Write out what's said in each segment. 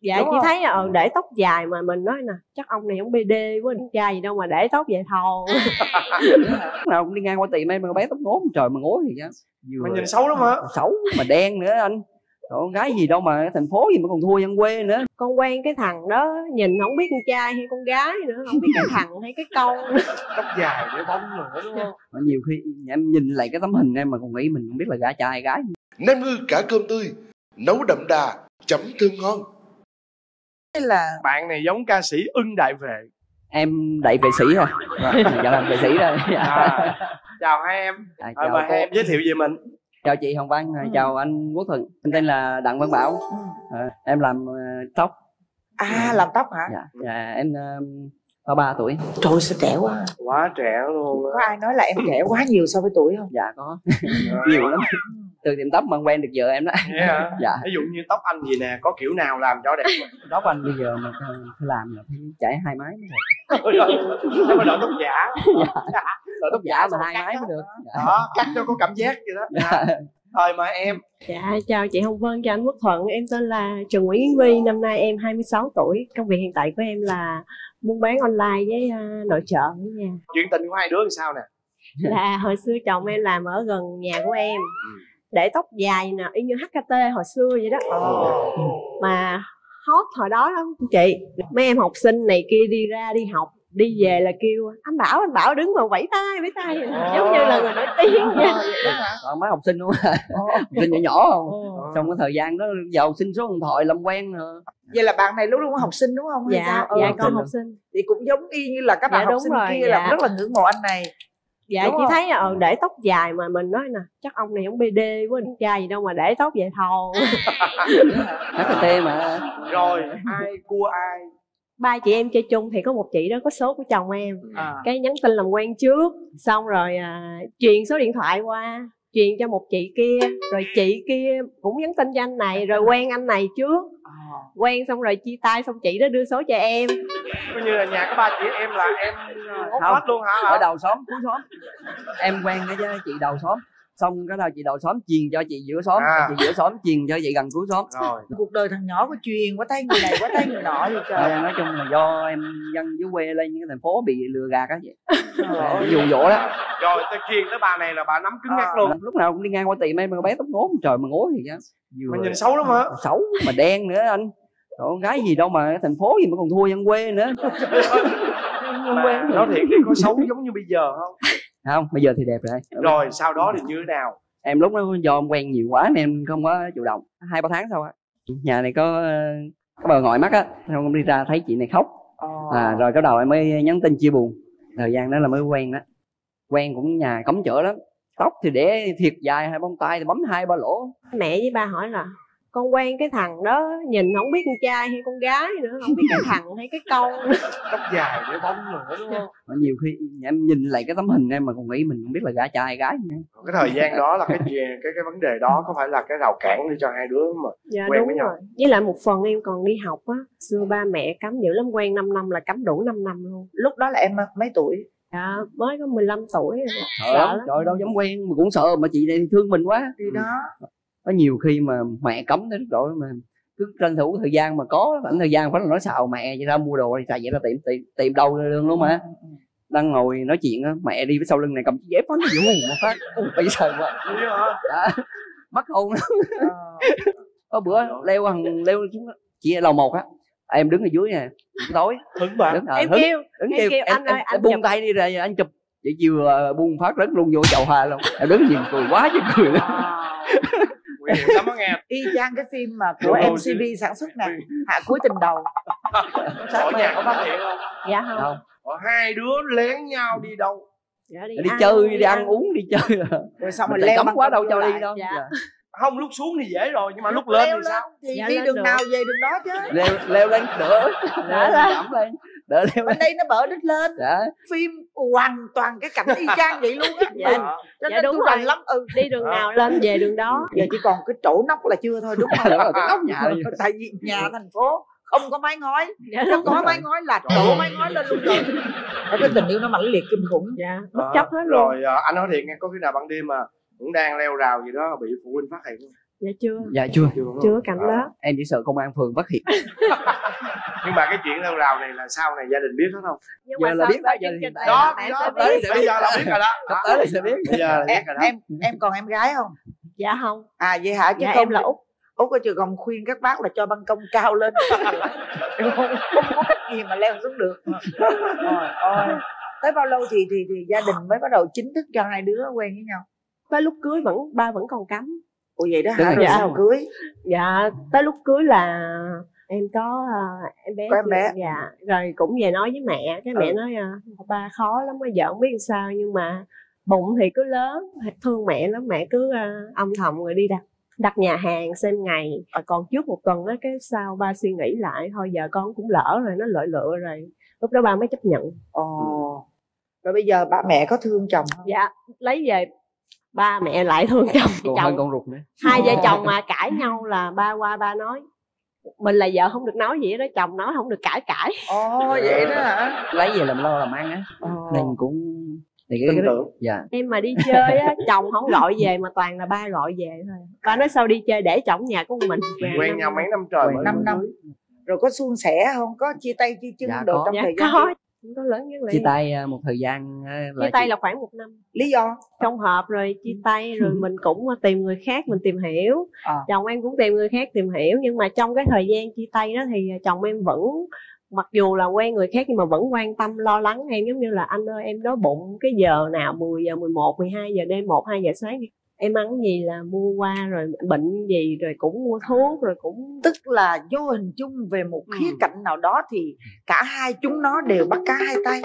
Dạ chị thấy để tóc dài mà mình nói nè, chắc ông này ông BD quá, con trai gì đâu mà để tóc vậy thò. Lúc nào cũng đi ngang qua tiệm em mà bé tóc ngố, trời mà ngố thì mà nhìn xấu lắm hả? Xấu mà đen nữa anh. Con gái gì đâu mà thành phố gì mà còn thua dân quê nữa. Con quen cái thằng đó nhìn không biết con trai hay con gái nữa, không biết cái thằng hay cái con. Tóc dài để bông nữa đúng không? Mà nhiều khi em nhìn lại cái tấm hình em mà còn nghĩ mình không biết là gái trai gái. Nem ngư cả cơm tươi, nấu đậm đà, chấm thơm ngon. Là bạn này giống ca sĩ Ưng Đại Vệ. Em đại vệ sĩ thôi. Dạ làm vệ sĩ thôi. Chào hai em. Chào mà hai em giới thiệu về mình. Chào chị Hồng Vân, chào anh Quốc Thuận. Em tên là Đặng Văn Bảo. Em làm tóc. Làm tóc hả? Dạ em 33 tuổi. Trời ơi, sao trẻ quá. Quá trẻ luôn. Có ai nói là em trẻ quá nhiều so với tuổi không? Dạ có. Nhiều lắm. Từ tiệm tóc mà quen được vợ em đó. Hả? Dạ. Ví dụ như tóc anh gì nè, có kiểu nào làm cho đẹp không? Tóc anh bây giờ mà phải làm là phải chảy 2 máy mới được. Sao mà đợi tóc giả? Đợi tóc giả mà 2 máy mới được. Đó, cắt cho có cảm giác vậy đó. Thôi mà em. Dạ chào chị Hồng Vân, chào anh Quốc Thuận. Em tên là Trần Nguyễn Yến Vi, năm nay em 26 tuổi. Công việc hiện tại của em là buôn bán online với nội trợ ở nhà. Chuyện tình của hai đứa làm sao nè? Là hồi xưa chồng em làm ở gần nhà của em, để tóc dài nè, y như HKT hồi xưa vậy đó. Mà hot hồi đó lắm chị. Mấy em học sinh này kia đi ra đi học, đi về là kêu anh Bảo đứng mà vẫy tay giống như là người nổi tiếng vậy. Còn mấy học sinh đúng không? Học sinh nhỏ nhỏ không? Trong cái thời gian đó giàu xin số điện thoại làm quen rồi. Vậy là bạn này lúc đó học sinh đúng không? Dạ, dạ con học sinh. Thì cũng giống y như là các bạn học sinh kia là rất là ngưỡng mộ anh này. Dạ chị thấy để tóc dài mà mình nói nè, chắc ông này ông BD quá, con trai gì đâu mà để tóc vậy thò. HKT mà. Rồi ai cua ai? Ba chị em chơi chung thì có một chị đó có số của chồng em, cái nhắn tin làm quen trước, xong rồi truyền số điện thoại qua, truyền cho một chị kia, rồi chị kia cũng nhắn tin cho anh này, rồi quen anh này trước, quen xong rồi chia tay, xong chị đó đưa số cho em. Coi như là nhà có ba chị em là em hốt hết luôn hả? Ở đầu xóm cuối xóm. Em quen với chị đầu xóm, xong cái đầu chị đầu xóm truyền cho chị giữa xóm, chị giữa xóm truyền cho chị gần cuối xóm. Rồi. Cuộc đời thằng nhỏ có truyền qua tay người này qua tay người nọ gì trời. Nói chung là do em dân dưới quê lên những cái thành phố bị lừa gạt á vậy. Dụ dỗ đó. Rồi tới truyền tới bà này là bà nắm cứng nhắc luôn. Lúc nào cũng đi ngang qua tiệm em mà bé tóc ngố, trời mà ngố thì chứ. Mà nhìn xấu lắm hả? Xấu mà đen nữa anh. Con gái gì đâu mà thành phố gì mà còn thua dân quê nữa. Nói thiệt thì có xấu giống như bây giờ không? Không, bây giờ thì đẹp rồi. Rồi sau đó thì như thế nào? Em lúc đó do em quen nhiều quá nên em không có chủ động. 2-3 tháng sau á, nhà này có bà ngoại mắc á, xong em đi ra thấy chị này khóc. Rồi cái đầu em mới nhắn tin chia buồn. Thời gian đó là mới quen đó. Quen cũng nhà cấm chở lắm. Tóc thì để thiệt dài, 2 bông tai thì bấm 2-3 lỗ. Mẹ với ba hỏi là con quen cái thằng đó nhìn không biết con trai hay con gái nữa, không biết cái thằng hay cái con. Tóc dài để bông nữa đúng không? Mà nhiều khi em nhìn lại cái tấm hình em mà còn nghĩ mình không biết là gái trai gái nữa. Cái thời gian đó là cái vấn đề đó có phải là cái rào cản để cho hai đứa mà quen với nhau? Rồi. Với lại một phần em còn đi học á, xưa ba mẹ cấm dữ lắm, quen 5 năm là cấm đủ 5 năm luôn. Lúc đó là em mấy tuổi? Dạ mới có 15 tuổi rồi. Trời đâu dám quen mà cũng sợ, mà chị này thương mình quá. Thì đó. Có nhiều khi mà mẹ cấm tới rồi mà cứ tranh thủ thời gian mà có khoảng thời gian phải là nói xạo mẹ vậy ra mua đồ thì xài vậy ra tiệm đâu lương luôn mà. Đang ngồi nói chuyện á, mẹ đi phía sau lưng này cầm chiếc dép phóng vô một phát bây giờ quá mất hồn. Có bữa leo xuống chị lầu 1 á, em đứng ở dưới nè tối hứng bà em kêu anh ơi anh buông tay đi rồi anh chụp chị vừa buông phát rớt luôn vô chầu hoa luôn. Em đứng nhìn cười quá chứ cười luôn. Lắm nghe. Y chang cái phim mà của MCV sản xuất nè, Hạ Cuối Tình Đầu. Ở nhà có phát hiện không? Dạ không. Hai đứa lén nhau đi đâu? Dạ, đi chơi, đi ăn uống, đi chơi rồi xong rồi leo cấm quá đâu cho đi đâu. Không, lúc xuống thì dễ rồi nhưng mà lúc lên thì sao? Thì đi đường nào về đường đó chứ. Leo lên đỡ lên. Đỡ leo bên đây nó bở đít lên. Phim hoàn toàn cái cảnh y chang vậy luôn á. Cho nên đúng rồi lắm. Đi đường nào lên về đường đó. Giờ chỉ còn cái chỗ nóc là chưa thôi đúng không? Đúng rồi, cái nóc nhà. Tại vì nhà thành phố không có mái ngói, không có mái ngói là đổ mái ngói lên luôn rồi. Cái tình yêu nó mãnh liệt kinh khủng. Bất chấp hết luôn. Rồi anh nói thiệt nghe, có khi nào ban đêm mà cũng đang leo rào gì đó bị phụ huynh phát hiện không? Dạ chưa. Dạ chưa. Chưa cảnh đó. Em chỉ sợ công an phường phát hiện. Nhưng mà cái chuyện leo rào này là sau này gia đình biết hết không? Nhưng Giờ mà là sau biết đó, sau giờ chương trình hiện này đó mẹ đó sẽ tới biết. bây giờ là biết rồi đó. Sắp tới là sẽ biết. Bây giờ là biết rồi đó. Em còn em gái không? Dạ không. À vậy hả? Chứ Dạ không em là út. Út ở trường còn khuyên các bác là cho ban công cao lên. không có cách gì mà leo xuống được. Rồi ôi. Tới bao lâu thì gia đình mới bắt đầu chính thức cho hai đứa quen với nhau? Tới lúc cưới ba vẫn còn cấm. Ủa vậy đó Tức hả? là Rồi dạ. sao cưới? Dạ tới lúc cưới là em có em bé. Có em bé. Dạ rồi cũng về nói với mẹ, cái mẹ nói ba khó lắm, vợ không biết làm sao, nhưng mà bụng thì cứ lớn, thương mẹ lắm, mẹ cứ âm thầm rồi đi đặt nhà hàng xem ngày. Còn trước một tuần đó, cái sau ba suy nghĩ lại thôi giờ con cũng lỡ rồi, nó lựa rồi lúc đó ba mới chấp nhận. Ồ. Rồi bây giờ ba mẹ có thương chồng không? Dạ lấy về ba mẹ lại thương chồng. Còn hơn con ruột nữa. Hai vợ chồng mà cãi nhau là ba qua ba nói mình là vợ không được nói gì đó, chồng nói không được cãi. Ồ vậy đó hả? Lấy về làm lo làm ăn á. Nên cũng thì Tin tưởng. Dạ. Em mà đi chơi á chồng không gọi về mà toàn là ba gọi về thôi. Ba nói sao đi chơi để chồng nhà của mình. Quen nhau mấy năm trời. 5 năm. Rồi có suôn sẻ không? Có chia tay chia chân Dạ, đồ có. trong Dạ thời gian có, không có lớn nhất Chia tay một thời gian chia tay là khoảng 1 năm. Lý do? Trong họp rồi chia tay rồi mình cũng tìm người khác mình tìm hiểu. Chồng em cũng tìm người khác tìm hiểu, nhưng mà trong cái thời gian chia tay đó thì chồng em vẫn, mặc dù là quen người khác nhưng mà vẫn quan tâm lo lắng em, giống như là anh ơi em đói bụng cái giờ nào 10 giờ 11 12 giờ đêm 1 2 giờ sáng em ăn cái gì là mua qua, rồi bệnh gì rồi cũng mua thuốc, rồi cũng Tức là vô hình chung về một khía cạnh nào đó thì cả hai chúng nó đều bắt cá hai tay.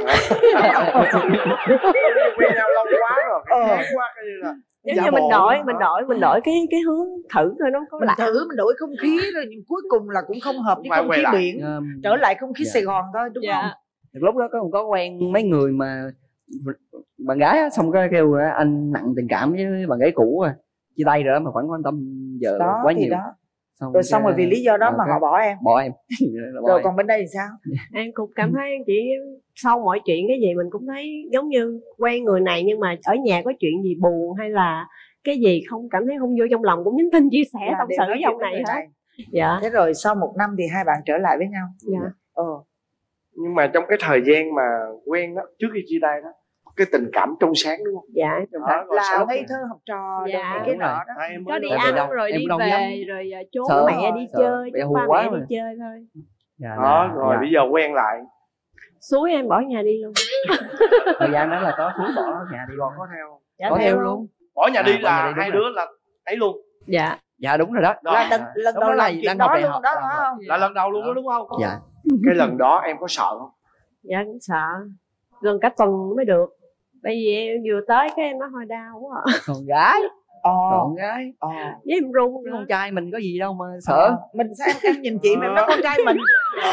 Quen nhau lâu quá rồi, khác quá cái như là giống như mình đổi cái hướng thử thôi, nó có Mình lạ. thử mình đổi không khí rồi nhưng cuối cùng là cũng không hợp với Phải không quay khí lại. biển, trở lại không khí Dạ. Sài Gòn thôi đúng không? Lúc đó có quen mấy người mà bạn gái á, xong cái kêu anh nặng tình cảm với bạn gái cũ chia tay rồi mà vẫn quan tâm vợ Đó quá thì nhiều. đó. Rồi xong rồi vì lý do đó mà họ bỏ em. Bỏ em. Rồi còn bên đây thì sao? Em cũng cảm thấy chị sau mọi chuyện cái gì mình cũng thấy giống như quen người này, nhưng mà ở nhà có chuyện gì buồn hay là cái gì không cảm thấy không vô trong lòng cũng nhắn tin chia sẻ tâm sự với ông này hết. Dạ. Thế rồi sau 1 năm thì hai bạn trở lại với nhau. Dạ. Nhưng mà trong cái thời gian mà quen đó, trước khi chia tay đó, cái tình cảm trong sáng đúng không? Dạ trong Đó, rồi Là sau ngây thơ học trò Dạ. rồi này cái Đúng rồi. nọ đó. em có mới đi đâu- ăn đâu, rồi em đi đâu về dám. rồi trốn Sợ, mẹ đi sợ. chơi, Bị trốn hù ba quá mẹ mà. đi chơi thôi. Dạ, Đó, rồi dạ. bây giờ quen lại Suối em bỏ nhà đi luôn. Thời gian đó là có Phú bỏ nhà đi còn có theo không? Dạ, có theo luôn. Bỏ nhà đi Bỏ nhà là đi, đúng hai rồi. đứa là ấy luôn. Dạ. Dạ đúng rồi đó. Là lần Lúc đầu đó là làm chuyện đang đó học đại luôn học. đó phải không? Là lần đầu luôn đó đúng không? Dạ. Cái lần đó em có sợ không? Dạ cũng sợ, gần cả tuần mới được. Bởi vì em vừa tới cái em nói hơi đau quá à. Con gái. Con Con gái. Với em run Cái nữa. con trai mình có gì đâu mà sợ. Mình sao em nhìn chị mà em nói con trai mình.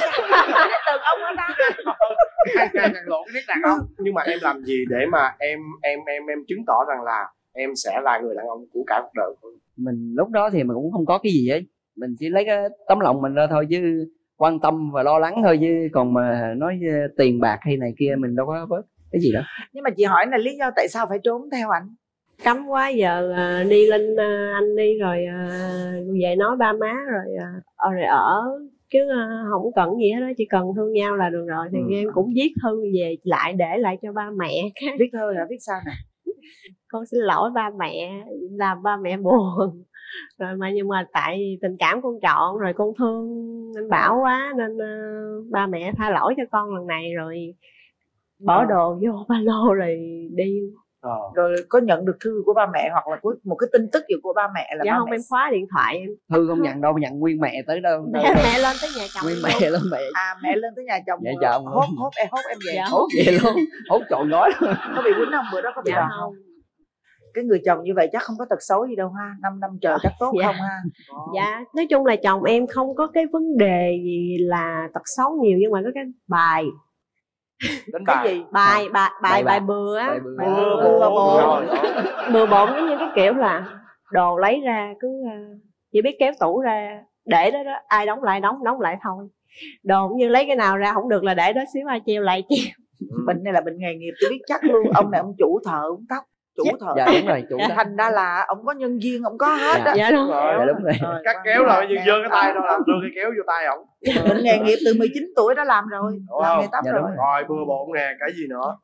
Từ ông ở đó. Càng lộ cái nét đàn ông. Nhưng mà em làm gì để mà em chứng tỏ rằng là em sẽ là người đàn ông của cả cuộc đời của Mình lúc đó thì mình cũng không có cái gì ấy, mình chỉ lấy cái tấm lòng mình ra thôi, chứ quan tâm và lo lắng thôi, chứ còn mà nói tiền bạc hay này kia mình đâu có cái gì đó. Nhưng mà chị hỏi là lý do tại sao phải trốn theo ảnh? Cấm quá giờ đi lên anh đi rồi về nói ba má rồi rồi ở chứ không cần gì hết đó, chỉ cần thương nhau là được rồi. Thì em cũng viết thư về lại để lại cho ba mẹ. Viết thơ là viết sao nè? Con xin lỗi ba mẹ làm ba mẹ buồn rồi mà, nhưng mà tại tình cảm con chọn rồi, con thương anh Bảo quá nên ba mẹ tha lỗi cho con lần này, rồi bỏ đồ vô ba lô rồi đi. Rồi có nhận được thư của ba mẹ hoặc là một cái tin tức gì của ba mẹ là dạ ba không, mẹ... em khóa điện thoại em. Thư không nhận đâu, nhận nguyên mẹ tới đâu. Mẹ lên tới nhà chồng Nguyên luôn. mẹ lên mẹ. mẹ lên tới nhà chồng. Dạ chồng. Hốt em về. Dạ, Hốt vậy luôn. Hốt trọn gói. Có bị quýnh không? Bữa đó có bị dạ đòn không? Cái người chồng như vậy chắc không có tật xấu gì đâu ha. 5 năm trời chắc tốt dạ. không ha? Dạ nói chung là chồng em không có cái vấn đề gì là tật xấu nhiều, nhưng mà có cái bài đánh Cái bài. gì? bài bừa á, Bài bừa. bài Bừa bừa bừa. bừa bộn, giống như cái kiểu là đồ lấy ra cứ chỉ biết kéo tủ ra để đó, ai đóng lại thôi. Đồ cũng như lấy cái nào ra không được là để đó xíu ai treo lại treo. Bệnh này là bệnh nghề nghiệp tôi biết chắc luôn. Ông này ông chủ thợ uống tóc. chủ thợ. Dạ đúng rồi, chủ. Thành ra là ông có nhân viên, ông có hết á. Dạ đúng Dạ đúng rồi. Cắt kéo là như giơ cái tay đó làm đưa cái kéo vô tay ổng. Mình nghề nghiệp từ 19 tuổi đã làm rồi, Đúng làm không? nghề tóc Dạ rồi. đúng Rồi bừa bộn nè, cái gì nữa?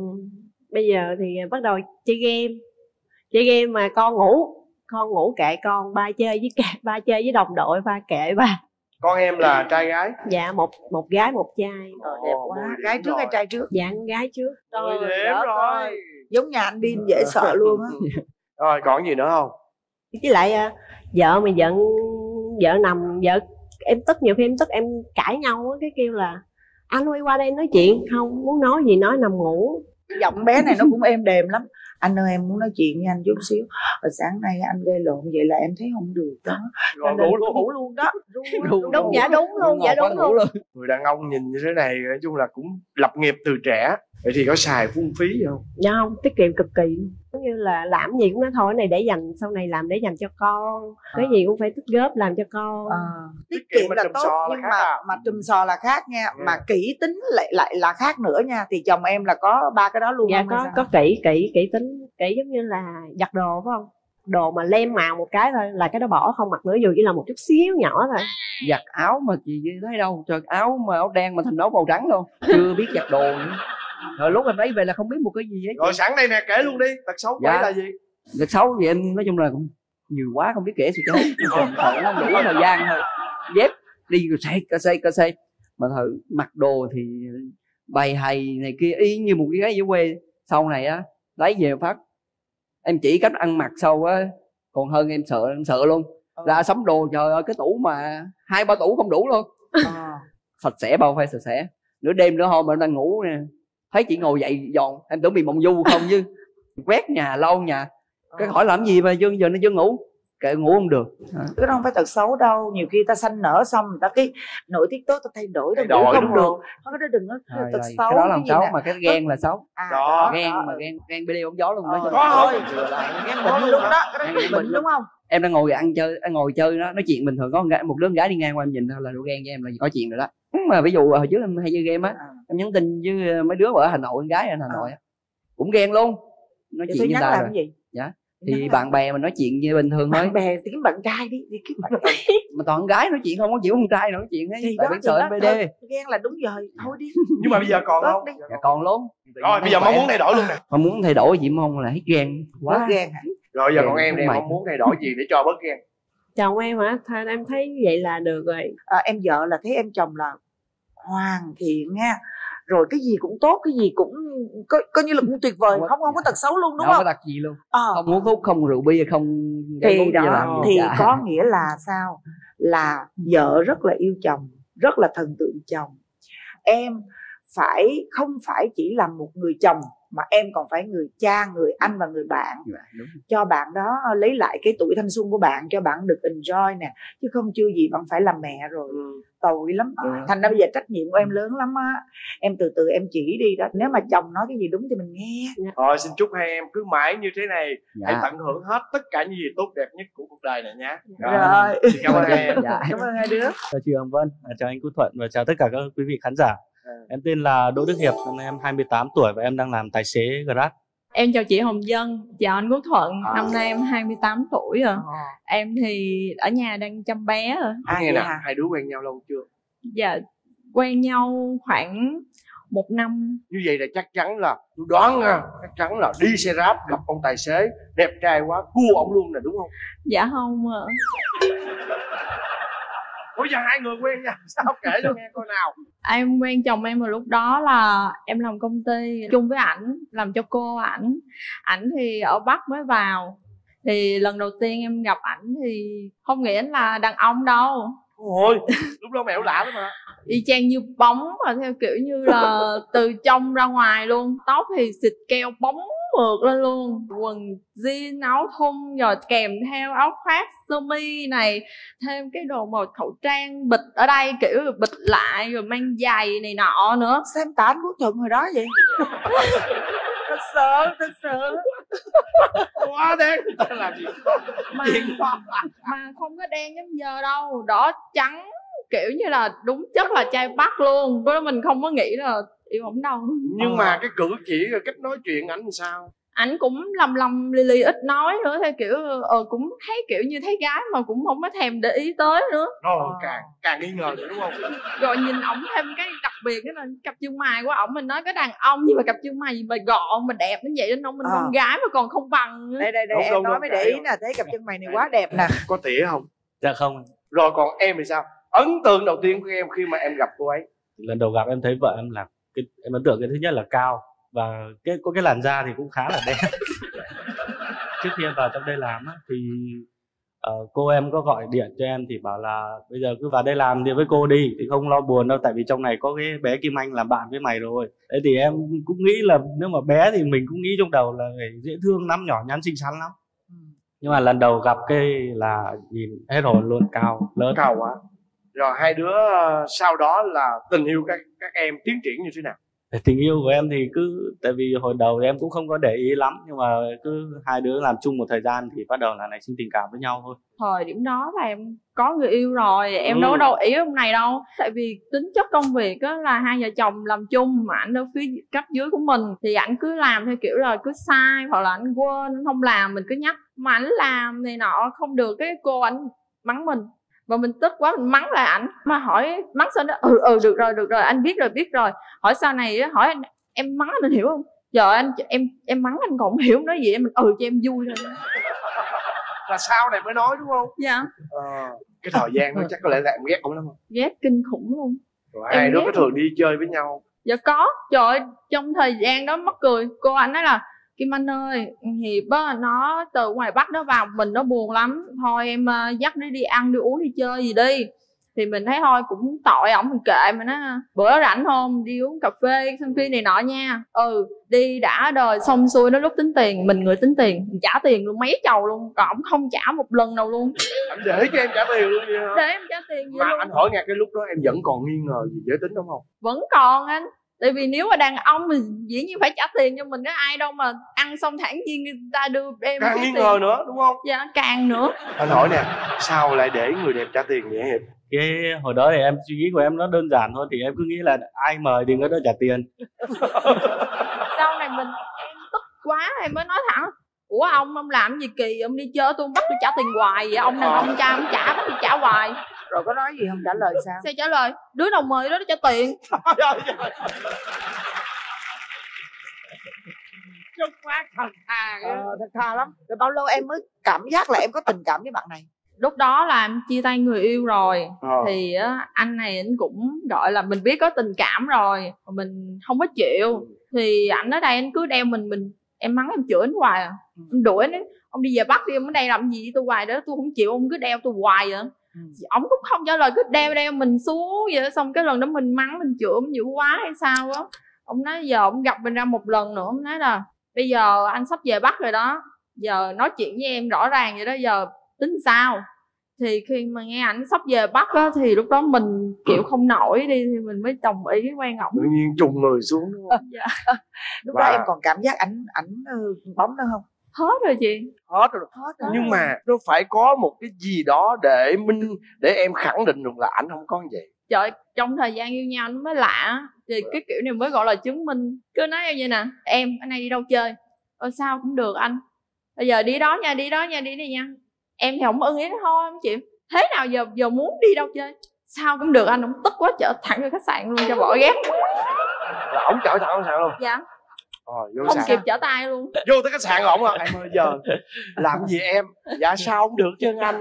Bây giờ thì bắt đầu chơi game mà con ngủ kệ con, ba chơi với đồng đội, ba kệ ba. Con em là trai gái? Dạ một gái một trai. Đẹp quá. Gái trước hay trai trước? Dạ gái trước. Trời đẹp rồi. Giống nhà anh Điên dễ sợ luôn á. Rồi còn gì nữa không? Với lại vợ mà vợ nằm, vợ em tức, nhiều khi em tức em cãi nhau á, cái kêu là anh ơi qua đây nói chuyện, không muốn nói gì nói, nằm ngủ. Giọng bé này nó cũng êm đềm lắm. Anh ơi em muốn nói chuyện với anh chút xíu. Rồi sáng nay anh gây lộn vậy là em thấy không được đó. Rồi ngủ luôn đó. Đúng, dạ đúng luôn, dạ đúng luôn. Người đàn ông nhìn như thế này nói chung là cũng lập nghiệp từ trẻ. Vậy thì có xài phung phí gì không? Dạ không, tiết kiệm cực kỳ luôn. Giống như là làm gì cũng nói thôi, cái này để dành, sau này làm để dành cho con. Cái gì cũng phải tích góp làm cho con. Tiết kiệm là tốt, nhưng mà trùm sò là khác nha. Mà kỹ tính lại là khác nữa nha. Thì chồng em là có ba cái đó luôn. Dạ có kỹ tính, kỹ giống như là giặt đồ phải không? Đồ mà lem màu một cái thôi là cái đó bỏ, không mặc nữa, dù chỉ là một chút xíu nhỏ thôi. Giặt áo mà chị thấy đâu, trời, áo mà áo đen mà thành áo màu trắng luôn, chưa biết giặt đồ nữa. Rồi lúc em lấy về là không biết một cái gì hết. Rồi sẵn đây nè, kể luôn đi, tật xấu của ấy là gì? Tật xấu thì em nói chung là cũng nhiều quá không biết kể sự chết. Sợ nó không đủ thời gian thôi. Dép đi rồi xây xây mà thời mặc đồ thì bày hay này kia y như một cái gái dưới quê. Sau này á lấy về phát em chỉ cách ăn mặc sau á còn hơn em sợ luôn. Ra sắm đồ trời ơi, cái tủ mà 2-3 tủ không đủ luôn. Sạch sẽ bao phải sạch sẽ. Nửa đêm nữa hôm mà em đang ngủ nè, thấy chị ngồi dậy dọn, em tưởng bị mộng du không chứ. Quét nhà lau nhà, cái hỏi làm gì mà Dương giờ nó chưa ngủ, kệ ngủ không được. Cái đó không phải tật xấu đâu, nhiều khi ta sanh nở xong người ta cái nội tiết tố ta thay đổi, ta ngủ không được. Thôi cái đó đừng có tật xấu. Cái đó là xấu, mà cái ghen là xấu. Đó. Ghen mà ghen bê bóng gió luôn. Nói chung có là ghen bệnh luôn đó, cái đó ghen bệnh đúng không? Em đang ngồi ngồi chơi đó, nói chuyện bình thường, có một đứa con gái đi ngang qua em nhìn thôi là đủ ghen với em là có chuyện rồi đó. Mà ví dụ hồi trước em hay chơi game á, em nhắn tin với mấy đứa ở Hà Nội, con gái ở Hà Nội cũng ghen luôn. Nói chuyện với ta rồi. Gì? Dạ. Thì bạn bè mình nói chuyện như bình thường thôi. Bạn bè thì kiếm bạn trai đi kiếm bạn trai. Mà toàn con gái nói chuyện không có chịu con trai nói chuyện ấy. Tại biết sợ em BD. Ghen là đúng rồi, thôi đi. Nhưng mà bây giờ còn không? Dạ còn luôn. Rồi bây giờ mong muốn thay đổi luôn nè. Mà muốn thay đổi chị mong là hết ghen quá. Ghen hả? Rồi giờ còn em mong muốn thay đổi gì để cho bớt ghen? Chồng em hả? Thôi em thấy vậy là được rồi. Em vợ là thấy em chồng là hoàn thiện nha, rồi cái gì cũng tốt, cái gì cũng coi như là cũng tuyệt vời, không có tật xấu luôn đúng không? Không có tật gì luôn. Không uống thuốc, không rượu bia, không thì đó thì có nghĩa là sao? Là vợ rất là yêu chồng, rất là thần tượng chồng. Em không phải chỉ là một người chồng mà em còn phải người cha, người anh và người bạn. Cho bạn đó lấy lại cái tuổi thanh xuân của bạn, cho bạn được enjoy nè, chứ không chưa gì bạn phải làm mẹ rồi. Tội lắm. Thành ra bây giờ trách nhiệm của em lớn lắm á. Em từ từ em chỉ đi đó. Nếu mà chồng nói cái gì đúng thì mình nghe. Rồi xin chúc hai em cứ mãi như thế này, hãy tận hưởng hết tất cả những gì tốt đẹp nhất của cuộc đời này nhé. Rồi. Xin cảm ơn hai em. Cảm ơn hai đứa. Chào chị Hồng Vân, chào anh Quốc Thuận và chào tất cả các quý vị khán giả. Em tên là Đỗ Đức Hiệp, năm nay em 28 tuổi và em đang làm tài xế Grab. Em chào chị Hồng Vân, chào anh Quốc Thuận, năm nay em 28 tuổi rồi. Em thì ở nhà đang chăm bé rồi. Nghe nè, hai đứa quen nhau lâu chưa? Dạ, quen nhau khoảng 1 năm. Như vậy là chắc chắn là, tôi đoán nha, chắc chắn là đi xe Grab gặp ông tài xế đẹp trai quá, cua ông luôn nè đúng không? Dạ không ạ. Ủa giờ hai người quen nhau sao, kể cho nghe coi nào. Em quen chồng em vào lúc đó là em làm công ty chung với ảnh, làm cho cô ảnh. Ảnh thì ở Bắc mới vào. Thì lần đầu tiên em gặp ảnh thì không nghĩ ảnh là đàn ông đâu. Ôi, lúc đó mẹo lạ lắm mà. Y chang như bóng, mà theo kiểu như là từ trong ra ngoài luôn. Tóc thì xịt keo bóng mượt lên luôn, quần jean, áo thun, rồi kèm theo áo khoác sơ mi này, thêm cái đồ màu khẩu trang bịt ở đây, kiểu bịt lại rồi mang giày này nọ nữa. Sao em tán Quốc Thuận hồi đó vậy? Thật sợ. Quá đen, ta làm gì mà không có đen giống giờ đâu, đỏ trắng, kiểu như là đúng chất là trai Bắc luôn. Với mình không có nghĩ là yêu ổng đâu. Nhưng mà cái cử chỉ rồi cách nói chuyện ảnh làm sao? ảnh cũng lầm lì ít nói nữa, theo kiểu cũng thấy kiểu như thấy gái mà cũng không có thèm để ý tới nữa. Rồi càng nghi ngờ nữa đúng không? Rồi nhìn ổng thêm cái đặc biệt đó là cặp chân mày của ổng, mình nói cái đàn ông nhưng mà cặp chân mày gì mà gọn mà đẹp đến vậy, đến ông mình con gái mà còn không bằng nữa. Đây em nói mới để ý nè, thấy cặp chân mày này quá đẹp nè. Có tỉa không? Dạ không. Rồi còn em thì sao? Ấn tượng đầu tiên của em khi mà em gặp cô ấy? Lần đầu gặp em thấy vợ em là em ấn tượng cái thứ nhất là cao và có cái làn da thì cũng khá là đen. Trước khi em vào trong đây làm á, thì cô em có gọi điện cho em thì bảo là bây giờ cứ vào đây làm thì với cô đi, thì không lo buồn đâu, tại vì trong này có cái bé Kim Anh làm bạn với mày rồi. Đấy thì em cũng nghĩ là nếu mà bé thì mình cũng nghĩ trong đầu là phải dễ thương lắm, nhỏ nhắn xinh xắn lắm. Nhưng mà lần đầu gặp cái là nhìn hết hồn luôn, cao lớn. Cao quá. Rồi hai đứa sau đó là tình yêu các em tiến triển như thế nào? Tình yêu của em thì cứ, tại vì hồi đầu thì em cũng không có để ý lắm, nhưng mà cứ hai đứa làm chung một thời gian thì bắt đầu là nảy sinh tình cảm với nhau thôi. Thời điểm đó là em có người yêu rồi, em đâu có đâu ý ông này đâu. Tại vì tính chất công việc á là hai vợ chồng làm chung, mà ảnh ở phía cấp dưới của mình thì ảnh cứ làm theo kiểu là cứ sai hoặc là ảnh quên, ảnh không làm mình cứ nhắc. Mà ảnh làm này nọ không được, cái cô ảnh mắng mình và mình tức quá mình mắng lại ảnh. Mà hỏi mắng sao đó được rồi anh biết rồi. Hỏi sau này hỏi em mắng anh hiểu không? Giờ anh em mắng anh còn không hiểu nói gì, em cho em vui thôi. Là sau này mới nói đúng không? Dạ. Cái thời gian đó chắc có lẽ là em ghét ổng lắm không? Ghét kinh khủng luôn. Rồi hai đứa có thường đi chơi với nhau? Dạ có. Trời ơi, trong thời gian đó mắc cười. Cô anh nói là Kim Anh ơi, Hiệp á, nó từ ngoài Bắc nó vào mình nó buồn lắm. Thôi em dắt nó đi ăn, đi uống, đi chơi gì đi. Thì mình thấy thôi cũng tội ổng, mình kệ. Mình nói bữa đó rảnh không, đi uống cà phê, xem phim này nọ nha. Đi đã đời xong xuôi, nó lúc tính tiền, mình người tính tiền, mình trả tiền luôn mấy chầu luôn. Còn ổng không trả một lần nào luôn. Anh để cho em trả tiền luôn vậy hả? Để em trả tiền vậy mà luôn. Anh hỏi nghe, cái lúc đó em vẫn còn nghi ngờ gì giới tính đúng không? Vẫn còn anh. Tại vì nếu mà đàn ông thì dĩ nhiên phải trả tiền cho mình, có ai đâu mà ăn xong thản nhiên người ta đưa em càng nghi ngờ nữa đúng không? Dạ càng nữa. Anh hỏi nè, sao lại để người đẹp trả tiền vậy Hiệp? Cái hồi đó thì em suy nghĩ của em nó đơn giản thôi, thì em cứ nghĩ là ai mời thì người đó trả tiền. Sau này em tức quá em mới nói thẳng, ủa ông làm gì kỳ, ông đi chơi tôi bắt tôi trả tiền hoài vậy, ông này ông trả bắt tôi trả hoài. Rồi có nói gì không, trả lời sao? Sao trả lời, đứa nào mời đó nó trả tiền. Chút quá thật thà. Thật thà lắm. Rồi bao lâu em mới cảm giác là em có tình cảm với bạn này? Lúc đó là em chia tay người yêu rồi. Thì anh này anh cũng gọi là mình biết có tình cảm rồi, mình không có chịu. Thì ảnh ở đây anh cứ đeo mình em mắng em chửi anh hoài à. Em đuổi anh, ông đi về Bắc đi, ông ở đây làm gì với tôi hoài đó, tôi không chịu, ông cứ đeo tôi hoài vậy. Ông cũng không trả lời, cứ đeo mình xuống vậy. Xong cái lần đó mình mắng mình chửi ông dữ quá hay sao á. Ông nói giờ ông gặp mình ra một lần nữa, ông nói là bây giờ anh sắp về Bắc rồi đó, giờ nói chuyện với em rõ ràng vậy đó, giờ tính sao. Thì khi mà nghe ảnh sắp về Bắc á, thì lúc đó mình kiểu không nổi đi, thì mình mới đồng ý quen ổng. Tự nhiên trùng người xuống đúng không? Dạ. Lúc đó em còn cảm giác ảnh bóng nữa không? Hết rồi chị. Hết rồi. Nhưng mà nó phải có một cái gì đó để em khẳng định được là ảnh không có như vậy. Trời, trong thời gian yêu nhau nó mới lạ. Thì cái kiểu này mới gọi là chứng minh. Cứ nói em vậy nè, em anh này đi đâu chơi? Sao cũng được anh, bây giờ đi đó nha, đi đi nha. Em thì không ưng ý nó thôi, không chịu. Thế nào giờ muốn đi đâu chơi? Sao cũng được anh, ông tức quá chở thẳng vô khách sạn luôn cho bỏ ghét. Là ổng chở thẳng khách sạn luôn? Dạ. Vô không sạn. Kịp trở tay luôn. Vô tới khách sạn ổng à, em ơi giờ làm gì em? Dạ sao không được chứ anh.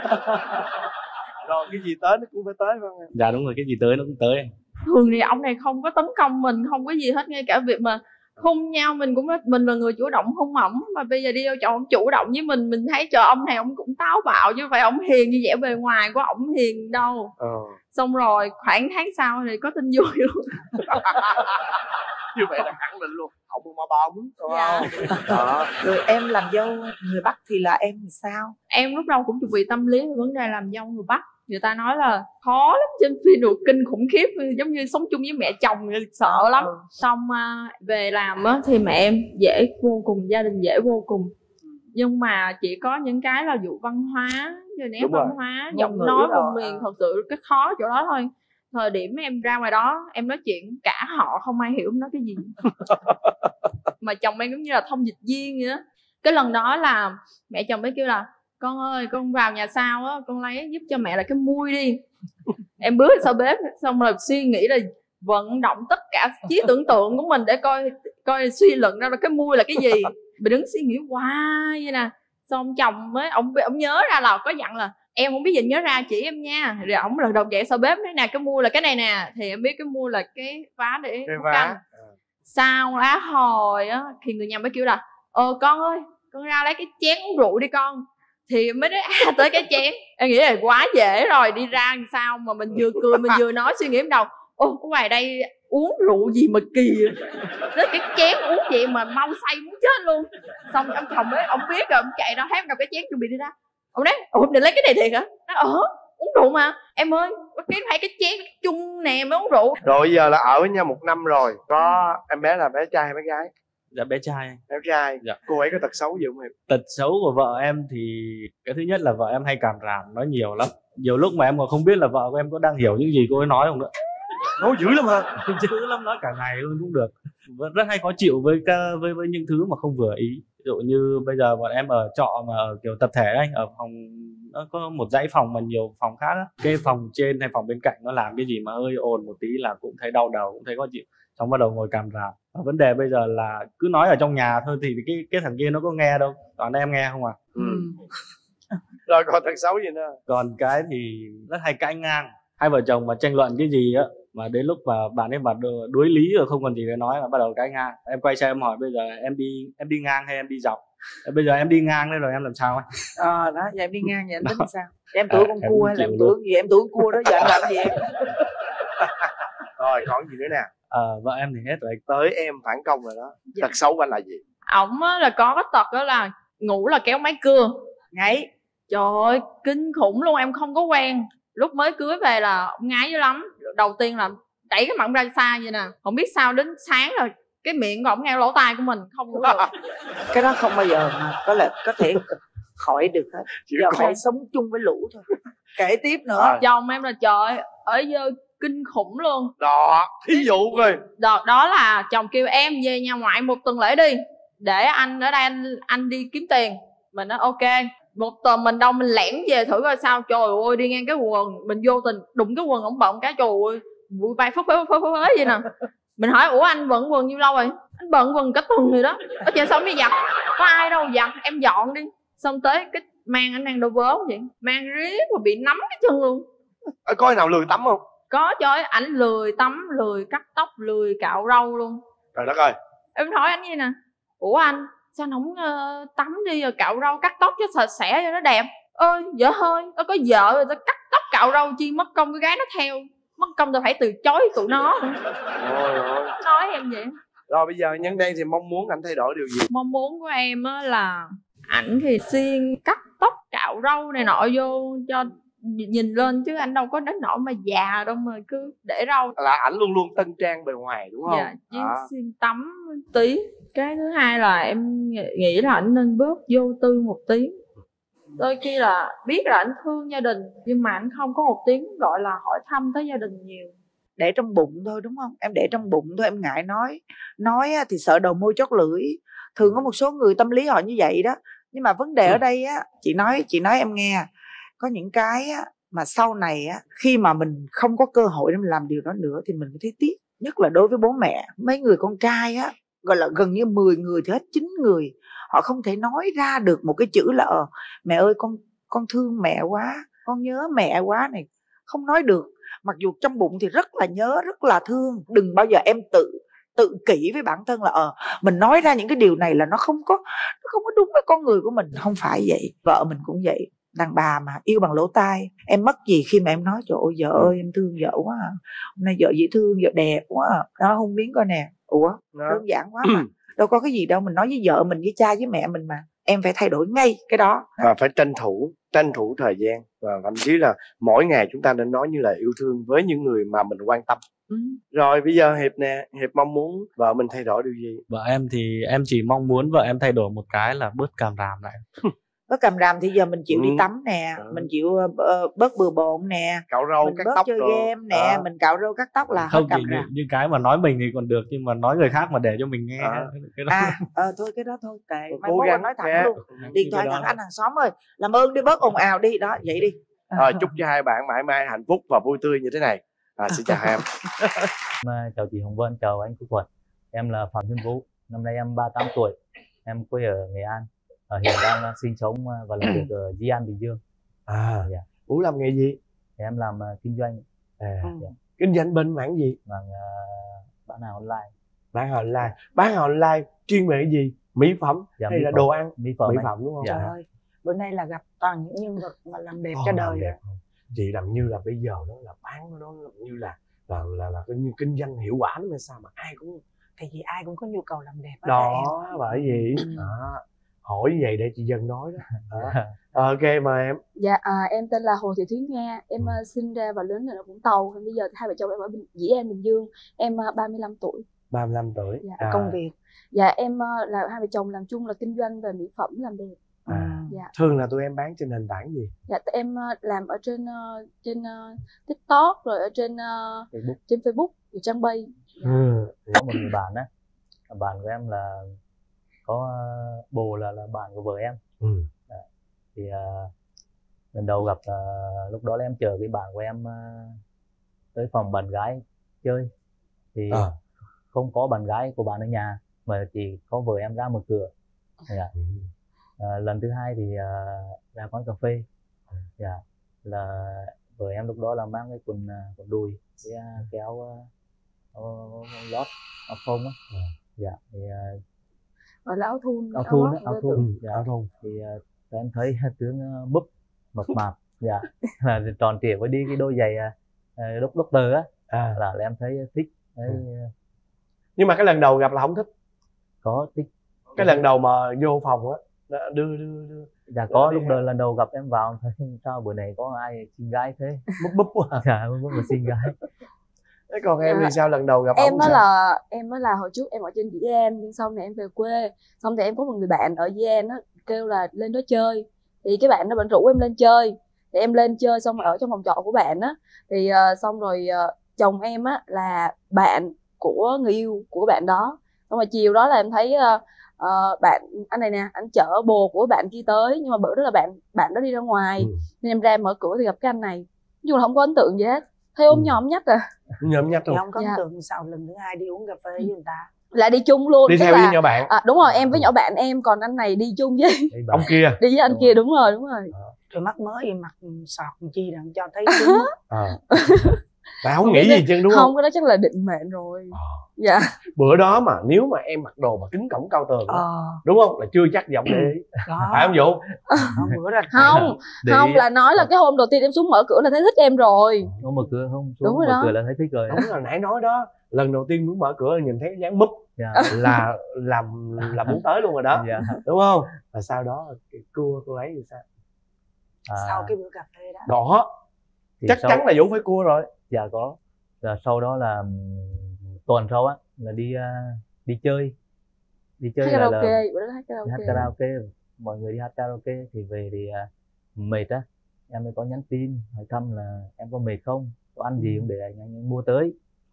Rồi cái gì tới nó cũng phải tới phải không em? Dạ đúng rồi, cái gì tới nó cũng tới. Thường thì ông này không có tấn công mình, không có gì hết, ngay cả việc mà hôn nhau mình cũng mình là người chủ động hôn ổng, mà bây giờ đi đâu cho ổng chủ động với mình thấy trời ông này ông cũng táo bạo chứ phải ổng hiền như vẻ bề ngoài của ổng hiền đâu. Xong rồi khoảng tháng sau thì có tin vui luôn. Như vậy là khẳng định luôn ổng mà bóng đúng dạ. không? Đó. Rồi em làm dâu người Bắc thì là em thì sao? Em lúc đầu cũng chuẩn bị tâm lý về vấn đề làm dâu người Bắc. Người ta nói là khó lắm, trên phim được kinh khủng khiếp, giống như sống chung với mẹ chồng sợ lắm. Xong về làm á thì mẹ em dễ vô cùng, gia đình dễ vô cùng. Nhưng mà chỉ có những cái là vụ văn hóa, nét văn hóa, giọng nói vùng miền thật sự cái khó chỗ đó thôi. Thời điểm em ra ngoài đó em nói chuyện cả họ không ai hiểu em nói cái gì. mà chồng em giống như là thông dịch viên vậy đó. Cái lần đó là mẹ chồng mới kêu là con ơi con vào nhà sau á, con lấy giúp cho mẹ là cái mui đi. Em bước sau bếp xong rồi suy nghĩ là vận động tất cả trí tưởng tượng của mình để coi suy luận ra là cái mui là cái gì. Mình đứng suy nghĩ hoài vậy nè, xong chồng mới ông nhớ ra là có dặn là em không biết gì nhớ ra chỉ em nha. Rồi ổng lần đầu chạy sau bếp nói nè cái mui là cái này nè, thì em biết cái mui là cái vá để nấu canh. Sau lá hồi á thì người nhà mới kêu là con ơi con ra lấy cái chén uống rượu đi con. Thì mới nói tới cái chén, em nghĩ là quá dễ rồi, đi ra làm sao mà mình vừa cười mình vừa nói, suy nghĩ trong đầu có ngoài đây uống rượu gì mà kỳ đó, cái chén uống vậy mà mau say muốn chết luôn. Xong ông chồng ấy ông biết rồi ông chạy ra thấy cầm cái chén chuẩn bị đi ra, ông nói ông định lấy cái này thiệt hả? Nói uống rượu mà em ơi, cái phải cái chén chung nè mới uống rượu. Rồi giờ là ở với nhau 1 năm rồi, có em bé là bé trai hay bé gái? Dạ bé trai. Bé trai. Dạ. Cô ấy có tật xấu gì không em? Tật xấu của vợ em thì cái thứ nhất là vợ em hay càm ràm, nói nhiều lắm. Nhiều lúc mà em còn không biết là vợ của em có đang hiểu những gì cô ấy nói không nữa. Nói dữ lắm hả? Dữ lắm, nói cả ngày luôn cũng được. Rất hay khó chịu với những thứ mà không vừa ý. Ví dụ như bây giờ bọn em ở trọ mà ở kiểu tập thể anh, ở phòng nó có một dãy phòng mà nhiều phòng khác á. Cái phòng trên hay phòng bên cạnh nó làm cái gì mà hơi ồn một tí là cũng thấy đau đầu, cũng thấy khó chịu. Xong bắt đầu ngồi càm ràm. Vấn đề bây giờ là cứ nói ở trong nhà thôi thì cái thằng kia nó có nghe đâu, toàn em nghe không à. Rồi còn tật xấu gì nữa? Còn cái thì rất hay cãi ngang. Hai vợ chồng mà tranh luận cái gì á, mà đến lúc mà bạn ấy mà đuối lý rồi không còn gì để nói là bắt đầu cãi ngang. Em quay sang em hỏi bây giờ em đi ngang hay em đi dọc? Bây giờ em đi ngang đây rồi em làm sao anh? Đó giờ em đi ngang vậy anh tính sao? Em tuổi con cua hay là em tuổi gì? Em tuổi con cua đó, giờ anh làm gì em? Rồi còn gì nữa nè? Vợ em thì hết rồi. Tới em phản công rồi đó. Tật xấu của anh là gì? Ổng là có cái tật đó là ngủ là kéo máy cưa ngáy. Trời ơi kinh khủng luôn, em không có quen. Lúc mới cưới về là ông ngái dữ lắm. Đầu tiên là đẩy cái mặt ra xa vậy nè, không biết sao đến sáng rồi cái miệng của ổng nghe lỗ tai của mình không có được. Cái đó không bao giờ mà có thể khỏi được hết. Giờ phải sống chung với lũ thôi. Kể tiếp nữa. Chồng em là trời ở giờ kinh khủng luôn. Đó, thí dụ coi. Đó là chồng kêu em về nhà ngoại 1 tuần lễ đi, để anh ở đây anh đi kiếm tiền. Mình nói ok. 1 tuần mình đâu mình lẻn về thử coi sao. Trời ơi đi ngang cái quần mình vô tình đụng cái quần ổng bận cái trời ơi bụi bay phấp vậy nè. Mình hỏi ủa anh bận quần nhiêu lâu rồi? Anh bận quần cả tuần rồi đó. Ở trên xong đi giặt, có ai đâu giặt, em dọn đi. Xong tới cái mang anh mang đồ vớ vậy, mang riết và bị nắm cái chân luôn. Có ai nào lười tắm không? Có trời, ảnh lười tắm, lười cắt tóc, lười cạo râu luôn. Trời đất ơi. Em hỏi anh gì nè, ủa anh sao anh không tắm đi rồi cạo rau cắt tóc cho sạch sẽ cho nó đẹp? Ơi vợ hơi có vợ rồi tao cắt tóc cạo râu chi mất công cái gái nó theo, mất công tao phải từ chối tụi nó. Nói em vậy. Rồi bây giờ nhân đây thì mong muốn anh thay đổi điều gì? Mong muốn của em á là ảnh thì siêng cắt tóc cạo râu này nọ vô cho nhìn lên, chứ anh đâu có đến nỗi mà già đâu mà cứ để râu. Là ảnh luôn luôn tân trang bề ngoài đúng không? Dạ, chứ siêng tắm tí. Cái thứ hai là em nghĩ là ảnh nên bớt vô tư một tí. Đôi khi là biết là ảnh thương gia đình nhưng mà ảnh không có một tiếng gọi là hỏi thăm tới gia đình nhiều. Để trong bụng thôi đúng không? Em để trong bụng thôi, em ngại nói thì sợ đầu môi chót lưỡi. Thường có một số người tâm lý họ như vậy đó. Nhưng mà vấn đề ở đây á, chị nói em nghe, có những cái á, mà sau này á, khi mà mình không có cơ hội để mình làm điều đó nữa thì mình thấy tiếc. Nhất là đối với bố mẹ, mấy người con trai á, gọi là gần như 10 người thì hết 9 người họ không thể nói ra được một cái chữ là mẹ ơi con thương mẹ quá, con nhớ mẹ quá này, không nói được. Mặc dù trong bụng thì rất là nhớ, rất là thương. Đừng bao giờ em tự kỷ với bản thân là mình nói ra những cái điều này là nó không có đúng với con người của mình. Không phải vậy. Vợ mình cũng vậy. Đàn bà mà yêu bằng lỗ tai. Em mất gì khi mà em nói trời ơi vợ ơi em thương vợ quá à. Hôm nay vợ dễ thương, vợ đẹp quá à. Đó không miếng coi nè. Ủa đơn giản quá mà. Đâu có cái gì đâu, mình nói với vợ mình, với cha với mẹ mình mà. Em phải thay đổi ngay cái đó. Và phải tranh thủ thời gian. Và thậm chí là mỗi ngày chúng ta nên nói như là yêu thương với những người mà mình quan tâm. Rồi bây giờ Hiệp nè, Hiệp mong muốn vợ mình thay đổi điều gì? Vợ em thì em chỉ mong muốn vợ em thay đổi một cái là bớt càm ràm lại. Bớt càm ràm thì giờ mình chịu đi tắm nè, mình chịu bớt bừa bộn nè, cạo râu mình cắt bớt tóc chơi rồi. game nè, mình cạo râu cắt tóc là hết không càm chỉ ràm. như cái mà nói mình thì còn được, nhưng mà nói người khác mà để cho mình nghe cái đó. Thôi cái đó thôi kệ, mai Cố mốt gắng anh nói thẳng nha. luôn, điện thoại thẳng anh hàng xóm ơi, làm ơn đi bớt ồn ào đi đó, vậy đi. Chúc cho hai bạn mãi mãi hạnh phúc và vui tươi như thế này. Xin chào hai em. Chào chị Hồng Vân, chào anh Quốc Thuận. Em là Phạm Xuân Vũ, năm nay em 38 tuổi, em quê ở Nghệ An, hiện đang sinh sống và làm việc ở Di An, Bình Dương. Vũ làm nghề gì? Em làm kinh doanh. Kinh doanh bên mảng gì? Bán hàng online. Bán hàng online. Bán hàng online chuyên về cái gì? Mỹ phẩm hay là đồ ăn? Mỹ phẩm đúng không? Trời ơi, bữa nay là gặp toàn những nhân vật mà làm đẹp cho đời. Đẹp không? Chị làm như là bây giờ đó là bán nó như là như kinh doanh hiệu quả lắm hay sao mà ai cũng, thì vì ai cũng có nhu cầu làm đẹp đó, bởi vì hỏi vậy để chị Dân nói đó. Ok, mời em. Dạ, em tên là Hồ Thị Thúy Nga, em sinh ra và lớn lên ở Vũng Tàu. Bây giờ hai vợ chồng em ở Dĩ An, Bình Dương. Em 35 tuổi. 35 tuổi. Dạ. Công việc? Dạ, em là hai vợ chồng làm chung là kinh doanh về mỹ phẩm làm đẹp. Dạ. Thường là tụi em bán trên nền tảng gì? Dạ, em làm ở trên TikTok, rồi ở trên Facebook, trang Bay. Có một người bạn á, bạn của em là có bồ là bạn của vợ em. Thì lần đầu gặp lúc đó là em chờ cái bạn của em tới phòng bạn gái chơi, thì không có bạn gái của bạn ở nhà mà chỉ có vợ em ra mở cửa. Lần thứ hai thì ra quán cà phê, là vợ em lúc đó là mang cái quần đùi cái kéo lót áo phông á, thì gọi là áo thun. Thì em thấy tướng búp mập mạp, là tròn trịa với đi cái đôi giày doctor á, là em thấy thích. Nhưng mà cái lần đầu gặp là không thích? Có thích. Cái lần đầu mà vô phòng á đưa có lúc lần đầu gặp em vào thấy sao bữa này có ai xinh gái thế, búp quá. Búp mà xinh gái. Thế còn em thì sao, lần đầu gặp em mới là hồi trước em ở trên Dĩ An, nhưng xong này em về quê, xong thì em có một người bạn ở Dĩ An á kêu là lên đó chơi, thì cái bạn nó vẫn rủ em lên chơi, thì em lên chơi xong rồi ở trong phòng trọ của bạn á, thì xong rồi chồng em á là bạn của người yêu của bạn đó, xong rồi chiều đó là em thấy bạn anh này nè, anh chở bồ của bạn kia tới, nhưng mà bữa đó là bạn đó đi ra ngoài, nên em ra mở cửa thì gặp cái anh này, nói chung là không có ấn tượng gì hết, thấy ôm nhòm nhách nhòm nhách rồi. Không có ấn tượng sao lần thứ hai đi uống cà phê với người ta là đi chung luôn, đi theo với nhỏ bạn? Đúng rồi, em với nhỏ bạn em, còn anh này đi chung với ông kia, đi với anh kia. Đúng rồi. Rồi mắc mới gì mặt sọt chi đặng cho thấy tại không nghĩ gì chứ đúng không? Không, cái đó chắc là định mệnh rồi. Dạ. Bữa đó mà nếu mà em mặc đồ mà kính cổng cao tường đúng không, là chưa chắc giọng để ý. Phải không Vũ? Bữa là không là nói là cái hôm đầu tiên em xuống mở cửa là thấy thích em rồi. Không mở cửa, không xuống mở cửa là thấy thích rồi. Đúng là nãy nói đó, lần đầu tiên muốn mở cửa nhìn thấy dáng búp là muốn tới luôn rồi đó. Đúng không? Và sau đó cô ấy thì sao? Sau cái bữa cà phê đó chắc chắn là Vũ phải cua rồi. Dạ có. Rồi sau đó là tuần sau á là đi chơi hát karaoke, hát karaoke, mọi người đi hát karaoke, thì về thì mệt á, em mới có nhắn tin hỏi thăm là em có mệt không, có ăn gì không để anh mua tới.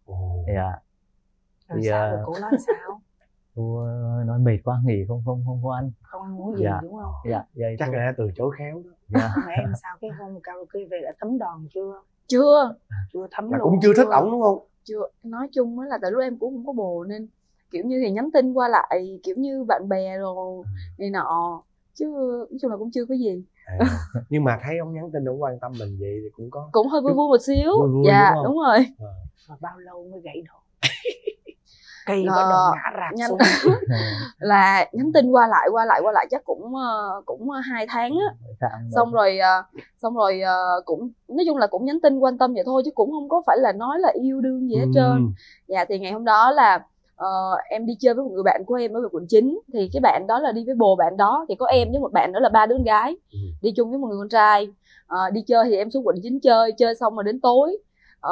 Rồi sao rồi cô nói sao? Cô nói mệt quá nghỉ không ăn. Không ăn uống gì đúng không? Vậy chắc là từ chối khéo đó. Mà em sao cái hôm karaoke về đã thấm đòn chưa? Chưa thấm là luôn. cũng chưa thích ổng đúng không? Chưa, nói chung là tại lúc em cũng không có bồ nên kiểu như thì nhắn tin qua lại kiểu như bạn bè rồi này nọ, chứ nói chung là cũng chưa có gì. Nhưng mà thấy ông nhắn tin ông quan tâm mình vậy thì cũng hơi vui một xíu. Vui, dạ đúng rồi. Mà bao lâu mới gãy đồ? Cây bắt đầu ngã rạp xuống. Là nhắn tin qua lại chắc cũng 2 tháng á. Xong rồi cũng nói chung là cũng nhắn tin quan tâm vậy thôi, chứ cũng không có phải là nói là yêu đương gì hết trơn. Dạ thì ngày hôm đó là em đi chơi với một người bạn của em ở quận 9, thì cái bạn đó là đi với bồ bạn đó, thì có em với một bạn nữa là 3 đứa con gái đi chung với một người con trai. Đi chơi thì em xuống quận 9 chơi xong rồi đến tối,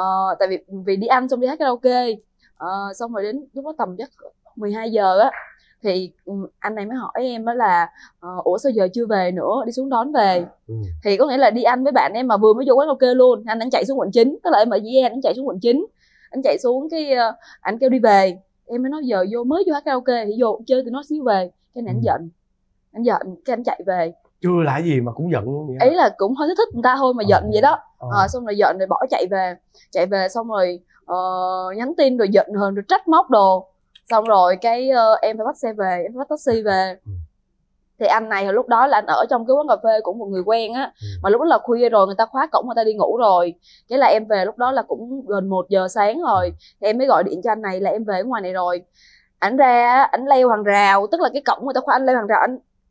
tại vì đi ăn xong đi hát karaoke, xong rồi đến lúc đó tầm chắc 12 giờ á Thì anh này mới hỏi em đó là ủa sao giờ chưa về nữa, đi xuống đón về. Thì có nghĩa là đi ăn với bạn em mà vừa mới vô quán karaoke luôn. Anh chạy xuống quận 9, tức là em ở Dĩ An, anh chạy xuống quận 9. Anh chạy xuống cái anh kêu đi về. Em mới nói giờ mới vô hát karaoke thì vô chơi tụi nó xíu về. Cái này anh giận cái anh chạy về. Chưa lại gì mà cũng giận luôn vậy? Ý là cũng hơi thích người ta thôi mà giận vậy đó. Xong rồi giận rồi bỏ chạy về xong rồi nhắn tin rồi giận hờn rồi trách móc đồ. Xong rồi cái em phải bắt xe về, em phải bắt taxi về. Thì anh này hồi lúc đó là anh ở trong cái quán cà phê của một người quen á. Mà lúc đó là khuya rồi, người ta khóa cổng, người ta đi ngủ rồi. Cái là em về lúc đó là cũng gần 1 giờ sáng rồi. Thì em mới gọi điện cho anh này là em về ở ngoài này rồi. Ảnh ra, ảnh leo hàng rào, tức là cái cổng người ta khóa, anh leo hàng rào,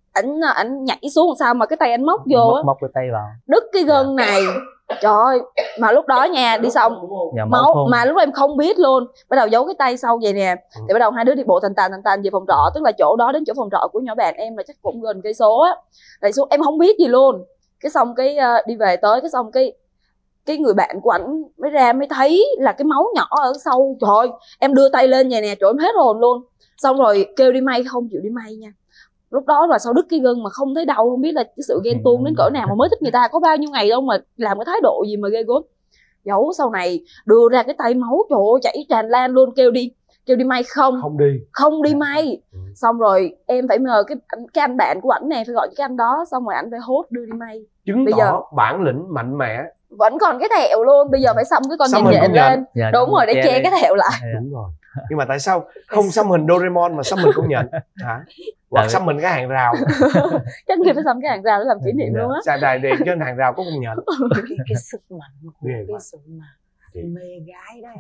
ảnh nhảy xuống làm sao mà cái tay anh móc vô á, móc cái tay vào, đứt cái gân này. Trời ơi, mà lúc đó nha, đi xong máu mà lúc đó em không biết luôn. Bắt đầu giấu cái tay sau vậy nè. Thì bắt đầu hai đứa đi bộ tàn tàn về phòng trọ, tức là chỗ đó đến chỗ phòng trọ của nhỏ bạn em là chắc cũng gần cây số á. Rồi xuống em không biết gì luôn. Cái xong cái đi về tới cái xong cái người bạn của ảnh mới ra mới thấy là cái máu nhỏ ở sau. Trời ơi, em đưa tay lên vậy nè, trời em hết hồn luôn. Xong rồi kêu đi may, không chịu đi may nha. Lúc đó là sau đứt cái gân mà không thấy đau, không biết là cái sự ghen tuông đến cỡ nào mà mới thích người ta, có bao nhiêu ngày đâu mà làm cái thái độ gì mà ghê gớm. Dẫu sau này đưa ra cái tay máu, trời ơi, chảy tràn lan luôn, kêu đi may không đi may. Xong rồi em phải nhờ cái anh bạn của ảnh nè, phải gọi cái anh đó, xong rồi ảnh phải hốt đưa đi may. Chứng tỏ bản lĩnh mạnh mẽ. Vẫn còn cái thẹo luôn, bây giờ phải xăm cái con nhện lên. Đúng rồi, để che cái thẹo lại. Đúng rồi. Nhưng mà tại sao không xăm hình Doraemon mà xăm hình con nhện hả? Hoặc xăm mình cái hàng rào. Chắc người phải xăm cái hàng rào để làm kỷ niệm luôn á. Xa đài điện trên hàng rào có con nhện. Cái sức mạnh của cái sự mà mê gái đó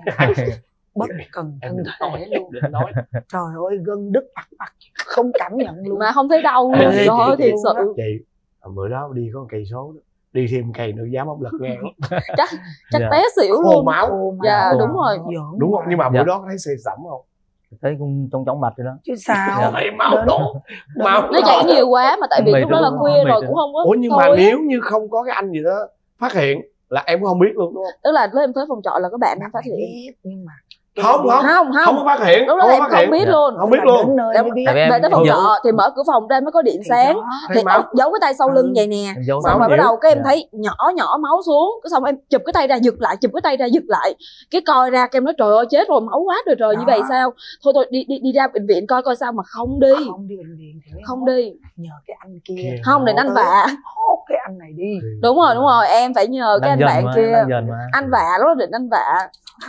bất cần thân thể luôn. Trời ơi, gân đứt ặc không cảm nhận luôn mà không thấy đau luôn. Đó thiệt sự. Chị bữa đó đi có 1 cây số đó, đi thêm cây nữa dám không lật ngang. chắc té xỉu luôn. Máu. Dạ đúng rồi. Đúng không? Nhưng mà bữa đó thấy xì sẩm không? Thấy cũng trong chóng mặt rồi đó. Chứ sao? Thấy máu đổ. Nó chảy nhiều quá mà tại vì lúc đó là khuya rồi cũng không có. Ủa nhưng mà nếu như không có cái anh gì đó phát hiện là em cũng không biết luôn đúng không? Tức là lúc em tới phòng trọ là có bạn em phát hiện. Nhưng mà không có phát hiện. Lúc đó em không biết luôn. Không biết luôn. Về tới phòng trọ thì mở cửa phòng ra mới có điện sáng. Thì giấu cái tay sau lưng vậy nè. Xong rồi bắt đầu cái em thấy nhỏ máu xuống. Cái xong em chụp cái tay ra giật lại, cái coi ra em nói trời ơi chết rồi, máu quá trời trời, như vậy sao? Thôi đi ra bệnh viện coi sao, mà không đi bệnh viện thì không đi. Nhờ cái anh kia. Không, định anh vạ. Hốt cái anh này đi. Đúng rồi, em phải nhờ cái anh bạn kia. Anh vạ, lúc đó định anh vạ.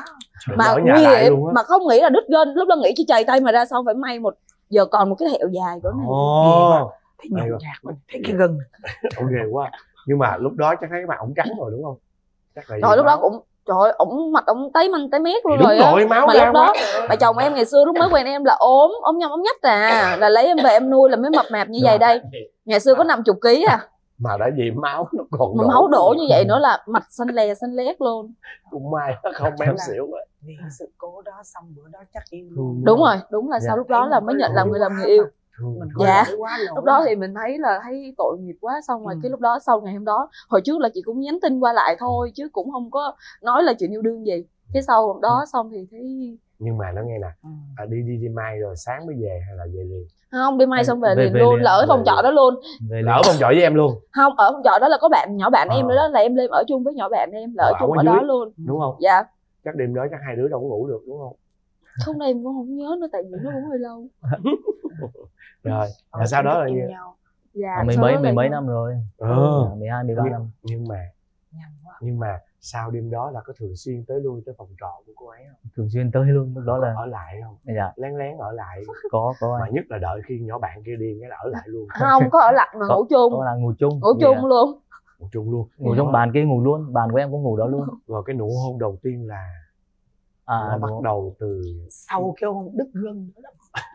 Mà nguy hiểm mà không nghĩ là đứt gân, lúc đó nghĩ chỉ chày tay mà ra, xong phải may giờ còn một cái thẹo dài cỡ này. Thấy nhợn nhạt mình thấy cái gân. Ok quá. Nhưng mà lúc đó chắc thấy cái mặt ổng trắng rồi đúng không? Chắc là rồi lúc đó cũng trời ơi, ổng mặt ổng tấy manh tấy mét luôn rồi á. Máu mà lúc đó bà chồng em ngày xưa lúc mới quen em là ốm nhom ốm nhách là lấy em về em nuôi là mới mập mạp như vậy đây. Ngày xưa có 50 kg à. Mà đã vậy máu nó còn đổ. Máu đổ như vậy nữa là mặt xanh lét luôn. Cũng may không béo xỉu á. Vì sự cố đó xong bữa đó chắc yêu luôn. Đúng rồi, đúng là sau lúc đó là mới nhận làm người yêu. Dạ, lúc đó thì mình thấy tội nghiệp quá. Xong rồi cái lúc đó sau ngày hôm đó, hồi trước là chị cũng nhắn tin qua lại thôi chứ cũng không có nói là chuyện yêu đương gì. Cái sau đó xong thì thấy. Nhưng mà nó nghe nè, đi mai rồi sáng mới về hay là về liền? Không, đi mai xong về liền luôn, là ở phòng trọ đó luôn. Là ở phòng trọ với em luôn? Không, ở phòng trọ đó là có nhỏ bạn em nữa đó, là em lên ở chung với nhỏ bạn em, là ở chung ở đó luôn. Đúng không? Dạ. Chắc đêm đó chắc hai đứa đâu có ngủ được đúng không? Không, em cũng không nhớ nữa tại vì nó cũng hơi lâu. Rồi, là sau đó là gì? Dạ, mười mấy năm rồi. 12, 13 năm. Nhưng mà sau đêm đó là có thường xuyên tới lui tới phòng trọ của cô ấy không? Thường xuyên tới luôn, lúc đó là ở lại không? Dạ. Lén ở lại. Có. Mà nhất là đợi khi nhỏ bạn kia điên cái là ở lại luôn. Không có ở lại mà ngủ chung. Có là ngủ chung. Ngủ chung luôn. Ngủ chung luôn. Ngủ trong bàn kia ngủ luôn, bàn của em cũng ngủ đó luôn. Rồi cái nụ hôn đầu tiên là bắt đầu từ sau cái hôn đứt gân nữa đó.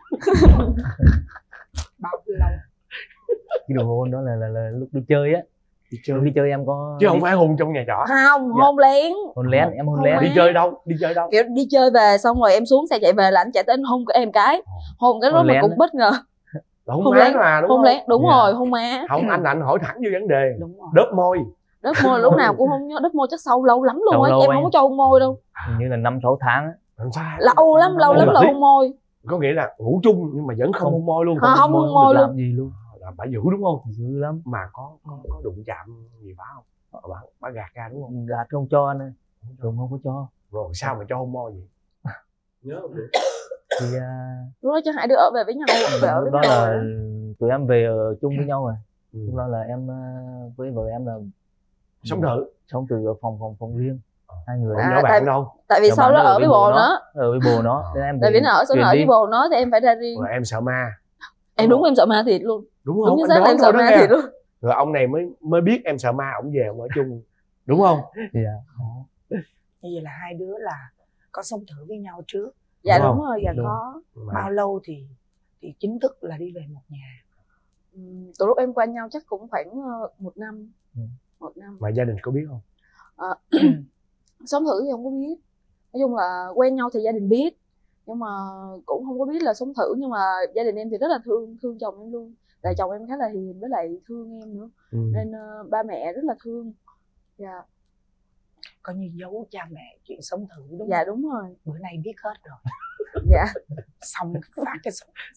Bao nhiêu lâu? Cái nụ hôn đó là lúc đi chơi á. Đi chơi em có chứ không phải hôn trong nhà trọ. Không, hôn lén. Em hôn lén. Đi chơi đâu? Kiểu đi chơi về xong rồi em xuống xe chạy về là anh chạy tới anh hôn em cái. Hôn cái đó mà cũng bất ngờ. Hôn lén mà đúng không? Hôn lén, đúng rồi, hôn má. Không, anh hỏi thẳng vô vấn đề. Đớp môi. Đớp môi lúc nào cũng không nhớ, đớp môi chắc sâu lâu lắm luôn á, em không có cho hôn môi đâu. Hình như là 5-6 tháng á. Lâu lắm là hôn môi. Có nghĩa là ngủ chung nhưng mà vẫn không hôn môi luôn. Không hôn môi luôn. Làm gì luôn. Là bà giữ đúng không? Dữ lắm. Mà có đụng chạm gì bà không? Bà gạt ra đúng không? Gạt không cho anh ơi. Tùng không có cho. Rồi sao mà cho hôn môi vậy? Nhớ không được. Thì lúc đó cho hai đứa ở về với nhau, ở với đó nhau là rồi. tụi em về ở chung với nhau rồi. Lúc đó là em với vợ em là sống từ phòng riêng. Hai người. Nhỏ bạn đâu? Tại vì sau đó ở với bồ nó. Ở với bồ nó. Nên em tại vì nó ở ở với bồ nó thì em phải ra riêng. Rồi em sợ ma. Em đúng em sợ ma thiệt luôn. Đúng không? Đúng như xác là em sợ ma thiệt luôn. Rồi ông này mới biết em sợ ma, ổng về ổng ở chung. Đúng không? Như vậy là hai đứa là có sống thử với nhau trước. Dạ đúng rồi, dạ có. Bao lâu thì chính thức là đi về một nhà? Từ lúc em quen nhau chắc cũng khoảng 1 năm. 1 năm. Mà gia đình có biết không? Sống thử thì không có biết. Nói chung là quen nhau thì gia đình biết, nhưng mà cũng không có biết là sống thử. Nhưng mà gia đình em thì rất là thương chồng em luôn. Tại chồng em khá là hiền với lại thương em nữa. Nên ba mẹ rất là thương. Dạ. Coi như giấu cha mẹ chuyện sống thử đúng không? Dạ đúng rồi. Bữa nay biết hết rồi. Dạ. Xong phát cái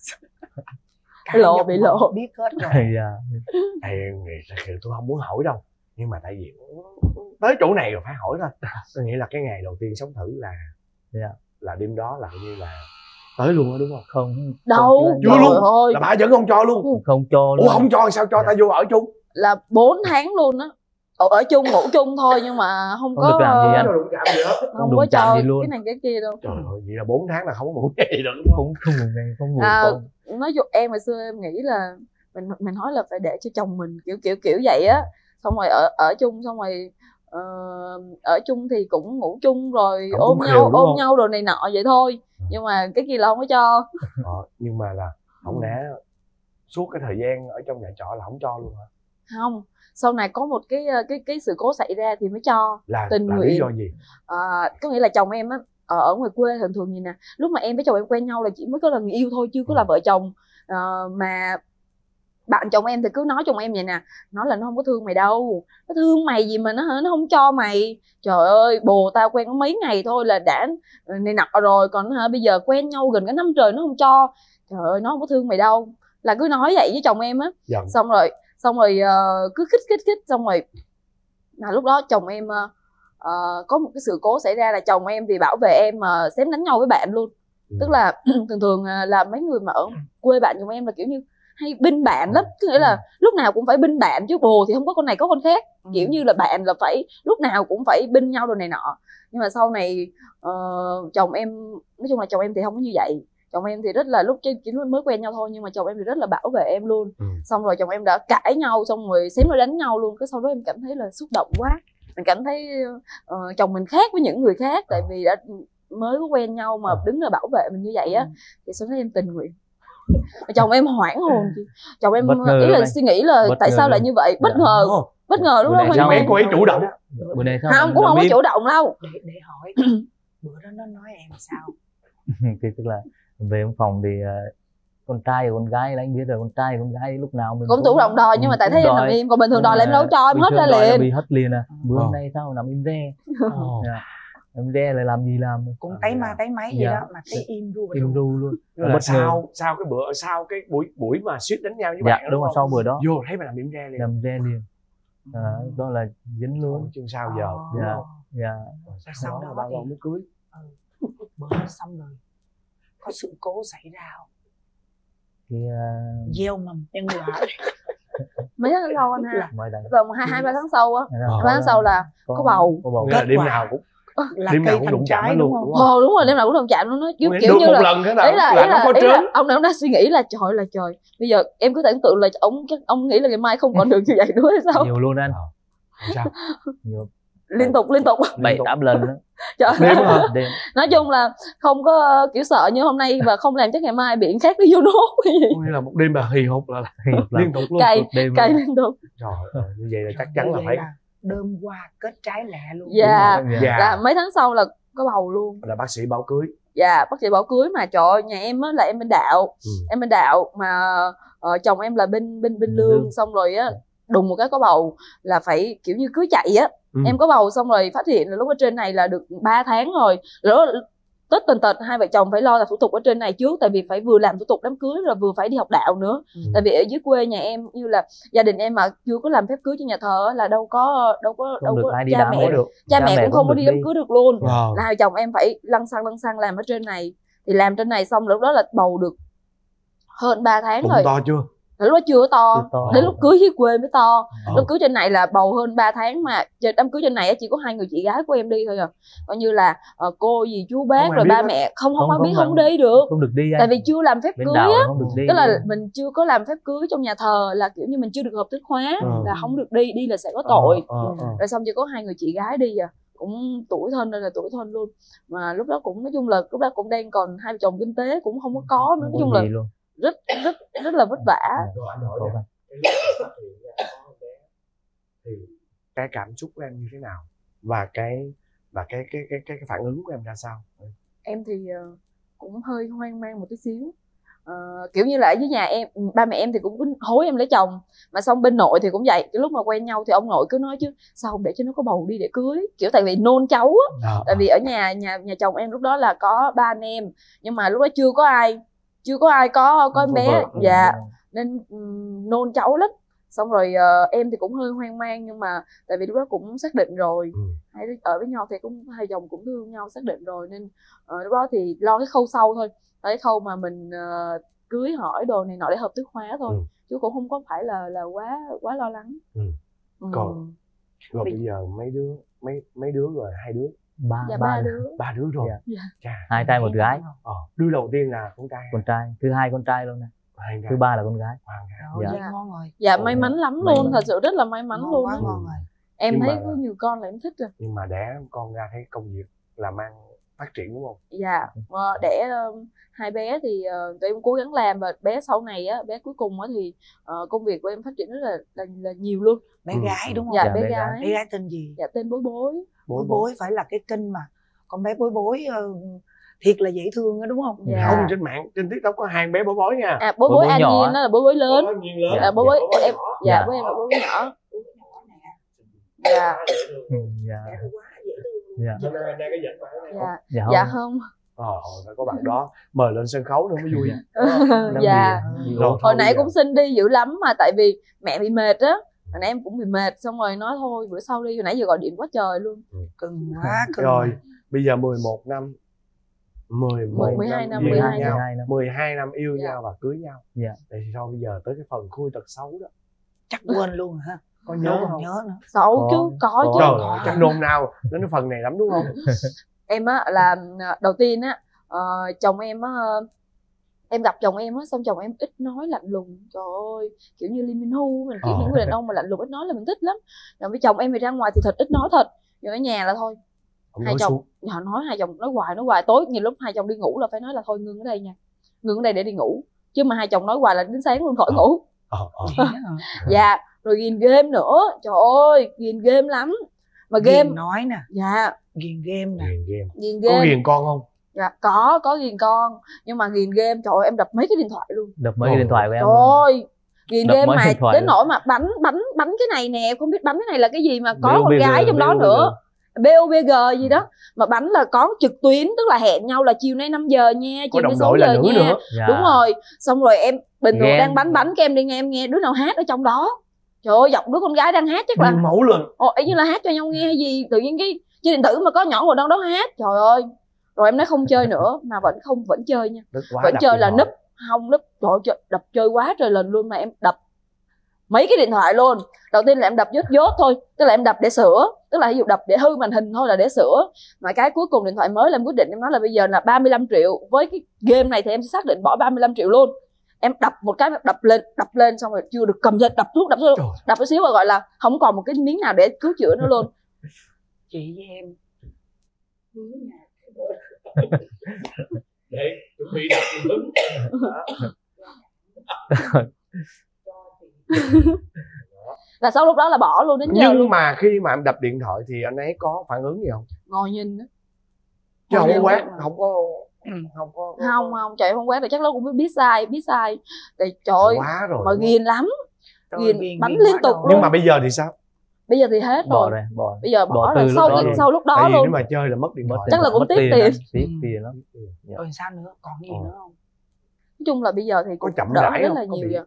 bị lộ biết hết rồi. Thì tôi không muốn hỏi đâu, nhưng mà tại vì tới chỗ này rồi phải hỏi thôi. Tôi nghĩ là cái ngày đầu tiên sống thử là đêm đó là như là tới luôn đó đúng không? Không. Đâu. Chưa luôn. Là bà vẫn không cho luôn. Không cho luôn. Ủa không cho sao cho ta vô ở chung? Là 4 tháng luôn á. Ở chung ngủ chung thôi nhưng mà không có được làm gì anh. Không có cho cái này cái kia đâu. Trời ơi, vậy là 4 tháng là không có ngủ gì được đúng không? Không ngủ ngày, không ngủ con. Nói chung em hồi xưa em nghĩ là mình nói là phải để cho chồng mình kiểu vậy á. Xong rồi ở chung xong rồi ở chung thì cũng ngủ chung rồi ôm nhau đồ này nọ vậy thôi. Nhưng mà cái kia là không có cho. Nhưng mà là không lẽ suốt cái thời gian ở trong nhà trọ là không cho luôn hả? Không, sau này có một cái sự cố xảy ra thì mới cho. Tình nguyện. Lý do gì? Có nghĩa là chồng em á ở ngoài quê thường gì nè, lúc mà em với chồng em quen nhau là chỉ mới có lần yêu thôi, chưa có là vợ chồng. Mà bạn chồng em thì cứ nói chồng em vậy nè, nói là nó không có thương mày đâu, nó thương mày gì mà nó không cho mày. Trời ơi, bồ tao quen có mấy ngày thôi là đã này nọ rồi, còn bây giờ quen nhau gần cả năm trời nó không cho. Trời ơi, nó không có thương mày đâu, là cứ nói vậy với chồng em á. Xong rồi cứ khích xong rồi mà lúc đó chồng em có một cái sự cố xảy ra là chồng em vì bảo vệ em mà xém đánh nhau với bạn luôn. Tức là thường là mấy người mà ở quê bạn chồng em là kiểu như hay binh bạn lắm, có nghĩa là lúc nào cũng phải binh bạn chứ bồ thì không có con này có con khác. Kiểu như là bạn là phải lúc nào cũng phải binh nhau đồ này nọ. Nhưng mà sau này chồng em, nói chung là chồng em thì không có như vậy. Chồng em thì rất là lúc chỉ mới quen nhau thôi, nhưng mà chồng em thì rất là bảo vệ em luôn. Xong rồi chồng em đã cãi nhau, xong rồi xém nó đánh nhau luôn. Cái sau đó em cảm thấy là xúc động quá. Mình cảm thấy chồng mình khác với những người khác, tại vì đã mới có quen nhau mà đứng là bảo vệ mình như vậy á. Thì sau đó em tình nguyện. Chồng em hoảng hồn. Chồng em ý là suy nghĩ là tại sao lại như vậy, bất ngờ lúc đó mình mấy cô ấy chủ động. Bữa nay không, cũng không có chủ động đâu. Để hỏi bữa đó nó nói em sao? Thì tức là về phòng thì con trai và con gái là anh biết rồi, con trai và con gái lúc nào mình cũng chủ động đòi, nhưng mà tại thấy em nằm im, còn bình thường đòi là em đâu cho, em hết ra liền. Bị hết liền à. Bữa nay sao nằm im re. Em re lại làm gì làm cũng thấy ma thấy máy vậy đó mà thấy im ru luôn. Là sau cái buổi mà suýt đánh nhau với bạn đúng rồi, sau bữa đó vô thấy mà nằm im re liền. Nằm re liền. Đó là dính luôn. Chứ sao giờ. Sau đó bao lâu mới cưới? Bữa xong rồi có sự cố xảy ra không? Gieo mầm nhân quả. Mấy tháng sau anh ha, tầm 2-3 tháng sau á, 2-3 tháng sau là có bầu. Nghĩa là đêm nào cũng đụng chạm nó luôn. Đúng rồi, đêm nào cũng đụng chạm nó kiểu như là ông đã suy nghĩ là trời, bây giờ em cứ tưởng tượng là ông nghĩ là ngày mai không còn được như vậy nữa hay sao? Nhiều luôn anh. Sao? Nhiều. Liên tục 7-8 lần đó. Trời ơi. Nói chung là không có kiểu sợ như hôm nay và không làm chắc ngày mai bị khác đi vô nốt cái gì. Như là một đêm là hì hục là liên tục luôn. Cay liên tục. Trời ơi, như vậy là chắc chắn là phải đơm hoa kết trái lẹ luôn. Là mấy tháng sau là có bầu luôn. Là bác sĩ bảo cưới. Dạ, bác sĩ bảo cưới mà trời ơi, nhà em á là em bên đạo. Em bên đạo mà chồng em là bên lương, xong rồi á đùng một cái có bầu là phải kiểu như cưới chạy á. Em có bầu xong rồi phát hiện là lúc ở trên này là được 3 tháng rồi. tất tần tật hai vợ chồng phải lo làm thủ tục ở trên này trước, tại vì phải vừa làm thủ tục đám cưới rồi vừa phải đi học đạo nữa. Tại vì ở dưới quê nhà em như là gia đình em mà chưa có làm phép cưới cho nhà thờ là đâu có cha mẹ được. Cha mẹ cũng không có đi đám đi. cưới được luôn. Wow. Là hai chồng em phải lăn xăng làm ở trên này. Thì làm trên này xong lúc đó là bầu được hơn 3 tháng Bụng rồi. to chưa? Lúc đó chưa to, đến lúc cưới dưới quê mới to. Lúc cưới trên này là bầu hơn 3 tháng mà đám cưới trên này chỉ có 2 người chị gái của em đi thôi à. Coi như là cô dì chú bác rồi ba mẹ không biết, không đi được. Không được đi. Tại vì chưa làm phép cưới á. Tức là mình chưa có làm phép cưới trong nhà thờ, là kiểu như mình chưa được hợp thức hóa, là không được đi là sẽ có tội. Rồi xong chỉ có 2 người chị gái đi à. Cũng tuổi thân nên là tuổi thân luôn. Mà lúc đó cũng nói chung là lúc đó cũng đang còn hai vợ chồng kinh tế cũng không có nữa, nói chung là rất là vất vả. Thì cái cảm xúc của em như thế nào và cái phản ứng của em ra sao? Em thì cũng hơi hoang mang một tí xíu. Kiểu như là ở dưới nhà em, ba mẹ em thì cũng hối em lấy chồng, mà xong bên nội thì cũng vậy. Cái lúc mà quen nhau thì ông nội cứ nói chứ sao không để cho nó có bầu đi để cưới, kiểu tại vì nôn cháu á. Tại vì ở nhà chồng em lúc đó là có 3 anh em, nhưng mà lúc đó chưa có ai có em bé. Dạ, nên nôn cháu lắm. Xong rồi em thì cũng hơi hoang mang, nhưng mà tại vì lúc đó cũng xác định rồi, hai đứa ở với nhau thì cũng hai chồng cũng thương nhau xác định rồi, nên lúc đó thì lo cái khâu sau thôi, cái khâu mà mình cưới hỏi đồ này nọ để hợp thức hóa thôi, chứ cũng không có phải là quá lo lắng. Còn bây giờ mấy đứa rồi, 2 đứa? Ba đứa rồi. Chà. 2 trai 1 gái. Đứa đầu tiên là con trai. Thứ 2 con trai luôn nè. Thứ 3 là con gái. Ngon rồi. Dạ may mắn lắm luôn, thật sự rất là may mắn luôn. Ngon rồi. Em thấy có nhiều con là em thích rồi. Nhưng mà đẻ con ra thấy công việc làm ăn phát triển đúng không? Dạ, đẻ 2 bé thì tụi em cố gắng làm, và bé sau này á, bé cuối cùng á thì công việc của em phát triển rất là nhiều luôn. Bé gái đúng không? Dạ, bé gái. Bé gái tên gì? Dạ tên Bối Bối. Bối phải là cái kênh mà con bé Bối thiệt là dễ thương đó đúng không? Dạ. Không, trên mạng trên TikTok có 2 bé Bối nha. Bối An Nhiên đó là Bối lớn. Dạ, Bối em dạ với em là Bối nhỏ. Dạ. Dạ không. Phải có bạn đó mời lên sân khấu nữa mới vui. Dạ. Hồi nãy cũng xin đi dữ lắm, mà tại vì mẹ bị mệt á, hồi nãy em cũng bị mệt, xong rồi nói thôi bữa sau đi, hồi nãy giờ gọi điện quá trời luôn. Cưng quá. Rồi bây giờ 11 năm 12 năm yêu nhau và cưới nhau. Thì sau bây giờ tới cái phần khui tật xấu đó. Chắc quên luôn hả? Có nhớ không? Nhớ nữa. Xấu chứ, có chứ. Trời ơi, chắc nôn nao đến cái phần này lắm đúng không? Em á là đầu tiên á, chồng em á, em gặp chồng em á, xong chồng em ít nói, lạnh lùng. Trời ơi, kiểu như Lee Min Ho, mình kiểu những người đàn ông mà lạnh lùng ít nói là mình thích lắm. Còn với chồng em thì ra ngoài thì thật ít nói thật, nhưng ở nhà là thôi. Hai chồng hai chồng nói hoài, tối nhiều lúc hai chồng đi ngủ là phải nói là thôi ngưng ở đây nha, ngưng ở đây để đi ngủ, chứ mà hai chồng nói hoài là đến sáng luôn khỏi ngủ. Dạ, rồi ghiền game nữa, trời ơi ghiền game lắm. Mà game ghiền nói nè. Dạ, ghiền game nè. Ghiền game. Có ghiền con không? Dạ có ghiền con, nhưng mà ghiền game trời ơi em đập mấy cái điện thoại luôn. Đập mấy cái điện thoại của em. Trời ơi, ghiền game mà đến nỗi mà bắn cái này nè, không biết bắn cái này là cái gì mà có con gái trong đó nữa. BOBG gì đó, mà bắn là có trực tuyến, tức là hẹn nhau là chiều nay 5 giờ nha, chiều nay 6 giờ nha. Đúng rồi, xong rồi em bình thường đang bắn cái em đi nghe, em nghe đứa nào hát ở trong đó. Trời ơi, giọng đứa con gái đang hát chắc là mẫu lên. Ý như là hát cho nhau nghe hay gì, tự nhiên cái chơi điện tử mà có nhỏ ngồi đâu đó hát. Trời ơi, rồi em nói không chơi nữa, mà vẫn chơi nha, vẫn chơi là núp, trời ơi, đập chơi quá trời lần luôn, mà em đập mấy cái điện thoại luôn. Đầu tiên là em đập dốt thôi, tức là em đập để sửa, tức là ví dụ đập để hư màn hình thôi là để sửa. Mà cái cuối cùng điện thoại mới là em quyết định, em nói là bây giờ là 35 triệu, với cái game này thì em sẽ xác định bỏ 35 triệu luôn. Em đập một cái, đập lên xong rồi chưa được cầm lên, đập thuốc đập một xíu rồi gọi là không còn một cái miếng nào để cứu chữa nữa luôn. Chị với em để chuẩn bị đập hứng. Là sau lúc đó là bỏ luôn đến giờ. Nhưng mà khi mà em đập điện thoại thì anh ấy có phản ứng gì không? Ngồi nhìn đó. Chứ không có quát, không trời không quát rồi chắc nó cũng biết sai. Thì trời ơi, mà ghiền lắm, ghiền bắn liên tục luôn. Nhưng mà bây giờ thì sao? Bây giờ thì hết bỏ rồi. bỏ Bây giờ bỏ từ rồi, lúc sau đó luôn. sau lúc đó Tại vì luôn. nếu mà chơi là mất điện thoại. Chắc là cũng tiếc tiền. Tiếc tiền lắm. Rồi sao nữa, còn gì nữa không? Nói chung là bây giờ thì Có cũng chậm đỡ rãi rất không? là Có nhiều bị rồi.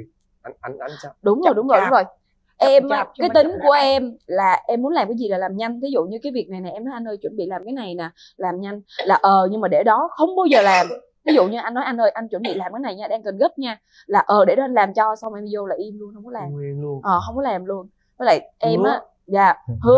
anh sao? Đúng rồi, đúng rồi, đúng rồi. Chậm Em chạp chứ cái mà tính chậm của rãi. em là em muốn làm cái gì là làm nhanh. Ví dụ như cái việc này nè, em nói anh ơi chuẩn bị làm cái này nè, làm nhanh là nhưng mà để đó không bao giờ làm. Ví dụ như anh nói anh ơi anh chuẩn bị làm cái này nha, đang cần gấp nha, là để đó anh làm cho, xong em vô là im luôn, không có làm. Nguyên luôn. Không có làm luôn. Với lại em Hứa. á, dạ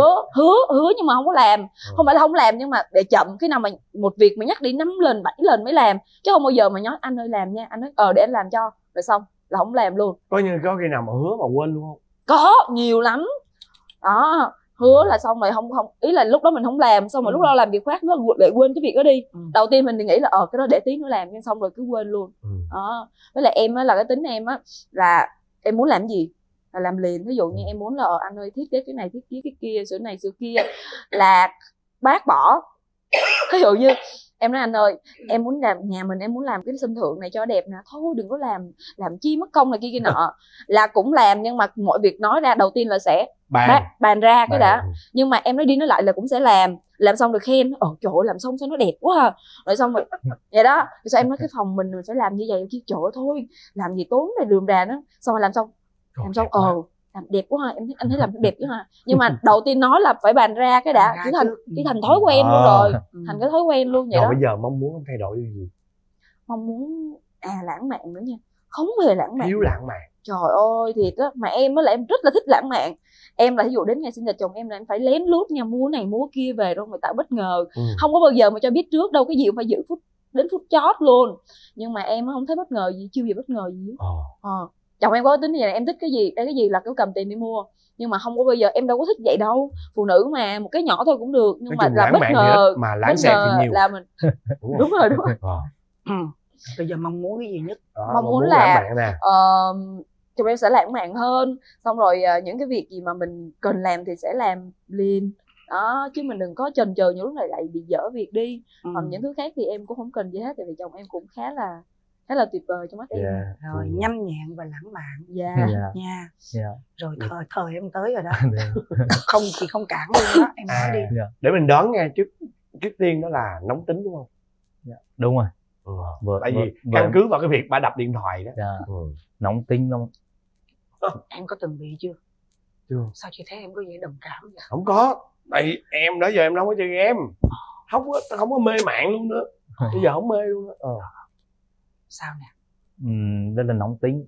hứa nhưng mà không có làm. Không phải là không làm nhưng mà để chậm, cái nào mà một việc mà nhắc đi 5 lần 7 lần mới làm, chứ không bao giờ mà nói anh ơi làm nha, anh nói để anh làm cho, rồi xong là không làm luôn. Có khi nào mà hứa mà quên luôn không? Có nhiều lắm đó. Hứa là xong rồi không ý là lúc đó mình không làm, xong rồi lúc đó làm việc khác nó lại quên cái việc đó đi. Đầu tiên mình thì nghĩ là cái đó để tí nữa làm, nhưng xong rồi cứ quên luôn. Đó. Với lại em á, là cái tính em á là em muốn làm cái gì là làm liền. Ví dụ như em muốn là anh ơi thiết kế cái này, thiết kế cái kia, sửa này sửa kia là bác bỏ. Ví dụ như em nói anh ơi em muốn làm nhà mình, em muốn làm cái sân thượng này cho đẹp nè, thôi đừng có làm chi mất công này kia nọ. Là cũng làm, nhưng mà mọi việc nói ra đầu tiên là sẽ bàn ra cái đã. Nhưng mà em nói đi nói lại là cũng sẽ làm xong rồi khen trời ơi làm xong sao nó đẹp quá à. Rồi xong rồi vậy đó. Rồi sao em nói cái phòng mình phải làm như vậy chứ, trời ơi thôi làm gì tốn này đường đà đó. Xong rồi làm xong làm đẹp quá ha, anh thấy làm đẹp chứ ha. Nhưng mà đầu tiên nói là phải bàn ra cái đã, chứ thành thói quen luôn rồi. Thành cái thói quen luôn vậy đó. Bây giờ mong muốn thay đổi điều gì? Mong muốn lãng mạn nữa nha. Không hề lãng mạn. Thiếu lãng mạn. Trời ơi thiệt á, mà em á là em rất là thích lãng mạn. Em là ví dụ đến ngày sinh nhật chồng em là em phải lén lút nha, mua này mua kia về rồi người tạo bất ngờ. Không có bao giờ mà cho biết trước đâu, cái gì cũng phải giữ đến phút chót luôn. Nhưng mà em không thấy bất ngờ gì, chưa gì bất ngờ gì á. Chồng em có tính như vậy, em thích cái gì là cứ cầm tiền đi mua. Nhưng mà không có bao giờ, em đâu có thích vậy đâu. Phụ nữ mà, một cái nhỏ thôi cũng được. Nhưng mà là bất ngờ, mà lãng xẹt thì nhiều là mình đúng rồi. Bây giờ mong muốn cái gì nhất? Mong muốn là chồng em sẽ lãng mạn hơn. Xong rồi những cái việc gì mà mình cần làm thì sẽ làm liền đó, chứ mình đừng có chần chờ những lúc này lại bị dở việc đi. Còn những thứ khác thì em cũng không cần gì hết, tại vì chồng em cũng khá là tuyệt vời trong mắt em. Rồi nhanh nhẹn và lãng mạn nha. Rồi thời em tới rồi đó. Không chị không cản luôn đó, em nói đi. Để mình đoán nghe, trước tiên đó là nóng tính đúng không? Đúng rồi. Tại vì căn cứ vào cái việc bà đập điện thoại đó. Nóng tính không? Em có từng bị chưa? Chưa. Sao chị thấy em có vẻ đồng cảm vậy? Không có. Tại vì em đó giờ em đâu có chơi game, không có mê mạng luôn nữa. Bây giờ không mê luôn đó. Sao nè? Rất là nóng tính,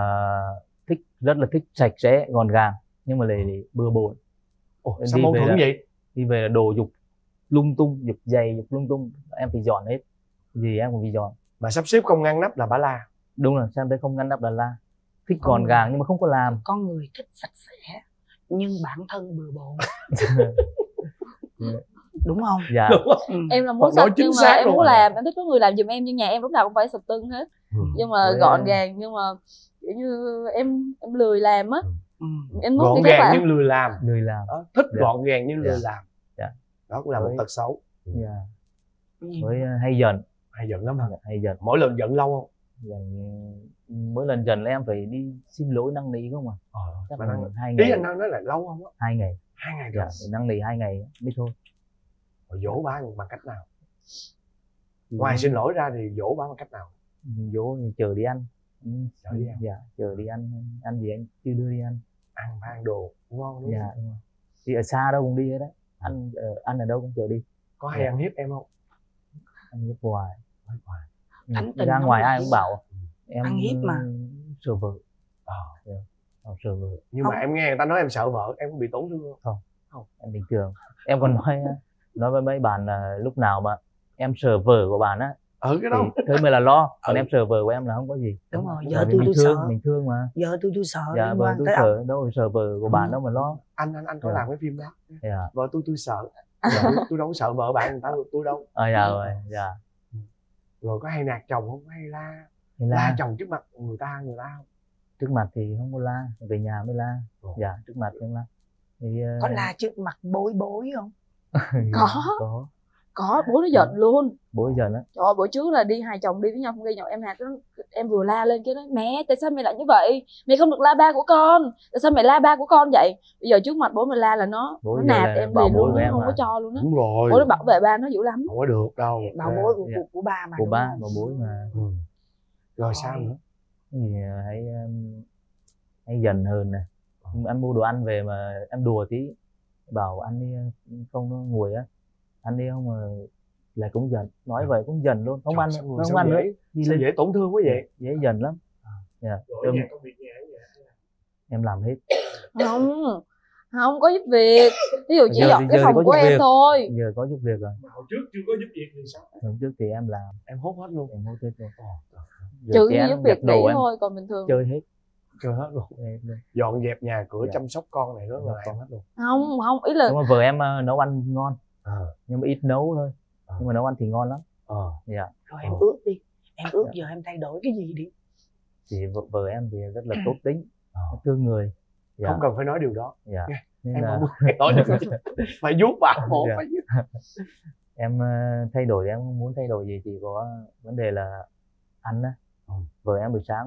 rất là thích sạch sẽ gọn gàng, nhưng mà lại bừa bộn. Sao mâu thuẫn vậy? Đi về là đồ dục lung tung, dục giày dục lung tung, em phải dọn hết, gì em cũng phải dọn. Mà sắp xếp không ngăn nắp là bà la. Đúng rồi, xem thấy không ngăn nắp là la. Thích gọn gàng nhưng mà không có làm. Con người thích sạch sẽ nhưng bản thân bừa bộn. Đúng không? Dạ. Em là muốn sạch nhưng mà em muốn làm, em thích có người làm giùm em, nhưng nhà em lúc nào cũng phải sạch tưng hết. Nhưng mà gọn gàng, nhưng mà kiểu như em lười làm á. Em gọn gàng nhưng lười làm. Thích gọn gàng nhưng lười làm. Đó cũng là một tật xấu. Với hay giận lắm hả? Hay giận. Mỗi lần giận lâu không? Mỗi lần giận là em phải đi xin lỗi năn nỉ không à? Chắc là 2 ngày. Ý anh nói là lâu không á? 2 ngày. 2 ngày rồi. Năn nỉ 2 ngày mới thôi. Rồi dỗ bà bằng cách nào? Ngoài xin lỗi ra thì dỗ bà bằng cách nào? Dỗ thì chờ đi ăn. Chờ đi ăn. Dạ, chờ đi ăn. Ăn gì anh chưa đưa đi ăn. Ăn đồ ngon đúng không? Dạ đúng rồi. Đi ở xa đâu cũng đi hết đấy. Ăn ở đâu cũng chờ đi. Có hay ăn hiếp em không? Ăn hiếp hoài. Ra ngoài ai cũng bảo em ăn hiếp mà sợ vợ. Sợ vợ. Nhưng mà em nghe người ta nói em sợ vợ, em cũng bị tổn thương không? Không, em bình thường. Em còn nói với mấy bạn là lúc nào mà em sợ vợ của bạn á, cái đó thế mới là lo. Còn em sợ vợ của em là không có gì. Đúng rồi, giờ tôi sợ. Mình thương mà. Giờ tôi sợ. Dạ, vợ tôi sợ, đâu sợ vợ của bạn đâu mà lo. Anh có làm cái phim đó. Vợ tôi sợ. Tôi đâu có sợ vợ bạn người ta, tôi đâu. Dạ rồi, dạ. Rồi có hay nạt chồng không? Hay la chồng trước mặt người ta không? Trước mặt thì không có la, về nhà mới la. Dạ, trước mặt không la. Có la trước mặt bối không? Có. Có, bố nó giận luôn. Bố giận á. Trời ơi, bữa trước là hai chồng đi với nhau không gây nhậu, em vừa la lên cái nói mẹ tại sao mẹ lại như vậy, mẹ không được la ba của con, tại sao mẹ la ba của con vậy. Bây giờ trước mặt bố mẹ la là nó nạt em liền luôn, nó không có cho luôn á. Đúng rồi, bố nó bảo vệ ba nó dữ lắm. không có được đâu, bảo bối của ba mà. Của ba và bố mà. Rồi sao nữa? Thì hãy dần hơn nè. Ăn mua đồ ăn về mà em đùa tí, bảo ăn đi không nó nguội á, ăn đi không mà lại cũng dần, nói vậy cũng dần luôn, không ăn, không ăn nữa, đi lên dễ tổn thương quá vậy, dễ dần lắm. Em làm hết. Không có giúp việc, ví dụ chỉ dọn cái phòng của em thôi. Giờ có giúp việc rồi. Hồi trước chưa có giúp việc thì sao? Hồi trước thì em làm, em hốt hết luôn. Em hốt hết luôn. Trừ khi giúp việc nghỉ thôi, còn bình thường chơi hết. Chơi hết luôn. Dọn dẹp nhà cửa, chăm sóc con này rất là em hết luôn. Không, ý là nhưng mà vợ em nấu ăn ngon, nhưng mà ít nấu thôi, nhưng mà nấu ăn thì ngon lắm. Rồi em ước đi, em ước giờ em thay đổi cái gì đi. Thì vợ em thì rất là tốt tính, thương người. Không cần phải nói điều đó. Nên em là... không muốn thay đổi được. Phải vuốt vào bộ. Em thay đổi, em không muốn thay đổi gì, chỉ có vấn đề là ăn á. Vợ em buổi sáng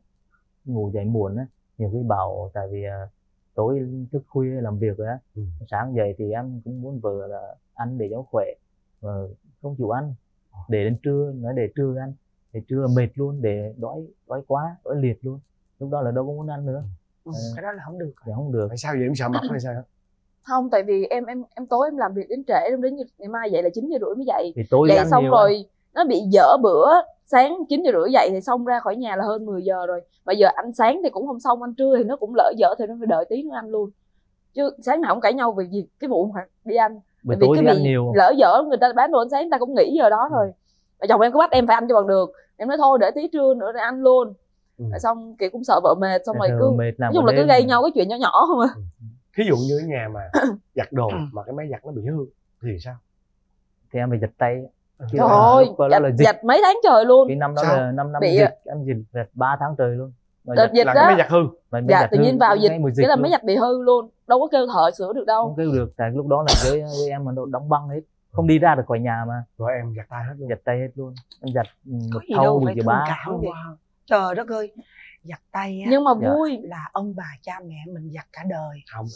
ngủ dậy muộn á, nhiều khi bảo tại vì tối thức khuya làm việc rồi á, sáng dậy thì em cũng muốn vợ là ăn để cho khỏe, mà không chịu ăn, để đến trưa nói để trưa ăn, để trưa mệt luôn, để đói quá, đói liệt luôn, lúc đó là đâu có muốn ăn nữa. Cái đó là không được. Thì không được. Tại sao vậy, em sợ mặt hay sao? Không, tại vì em tối em làm việc đến trễ, em đến ngày mai dậy là 9:30 mới dậy. Thì tối dậy xong rồi nó bị dở bữa, sáng 9:30 dậy thì xong ra khỏi nhà là hơn 10 giờ rồi. Mà giờ ăn sáng thì cũng không xong, ăn trưa thì nó cũng lỡ dở thì nó phải đợi tí nữa ăn luôn. Chứ sáng nào không cãi nhau vì gì cái vụ mà đi ăn. Bởi vì cái bị nhiều. Lỡ dở người ta bán đồ ăn sáng người ta cũng nghỉ giờ đó thôi. Mà chồng em cứ bắt em phải ăn cho bằng được. Em nói thôi để tí trưa nữa để ăn luôn. Xong kiểu cũng sợ vợ mệt, xong rồi cứ nói chung là cứ gây nhau cái chuyện nhỏ nhỏ không à. Thí dụ như ở nhà mà giặt đồ mà cái máy giặt nó bị hư thì sao? Thì em phải giặt tay. Trời ơi, giặt mấy tháng trời luôn. Cái năm đó là năm dịch, em giặt 3 tháng trời luôn. Đợt dịch đó. Cái máy giặt hư. Dạ, tự nhiên vào dịch cái là máy giặt bị hư luôn. Đâu có kêu thợ sửa được đâu. Không kêu được, tại lúc đó là với em mà đóng băng hết, không đi ra được khỏi nhà mà. Rồi em giặt tay hết luôn. Giặt tay hết luôn. Em giặt một thau 10 triệu 3. Trời đất ơi, giặt tay á, nhưng mà vui là ông bà cha mẹ mình giặt cả đời.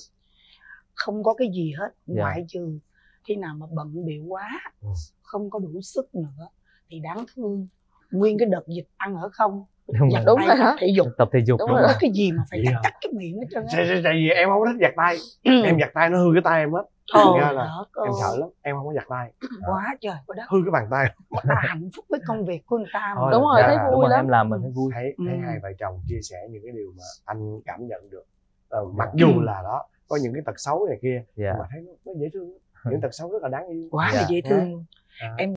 Không có cái gì hết, ngoại trừ khi nào mà bận bịu quá, không có đủ sức nữa thì đáng thương. Nguyên cái đợt dịch ăn ở không, giặt đúng rồi đó, thể dục, tập thể dục, đúng rồi. Cái gì mà phải cắt cái miệng hết trơn á. Tại vì em không thích giặt tay. Em giặt tay nó hư cái tay em hết. Em sợ lắm, em không có giặt tay. Quá trời quá đất. Hư cái bàn tay. Mà ta hạnh phúc với công việc của người ta mà. Đúng rồi, thấy vui lắm. Em làm mình thấy vui. Thấy hai vợ chồng chia sẻ những cái điều mà anh cảm nhận được. Mặc dù là đó có những cái tật xấu này kia, mà thấy nó dễ thương. Những tật xấu rất là đáng yêu. Quá là dễ thương. Em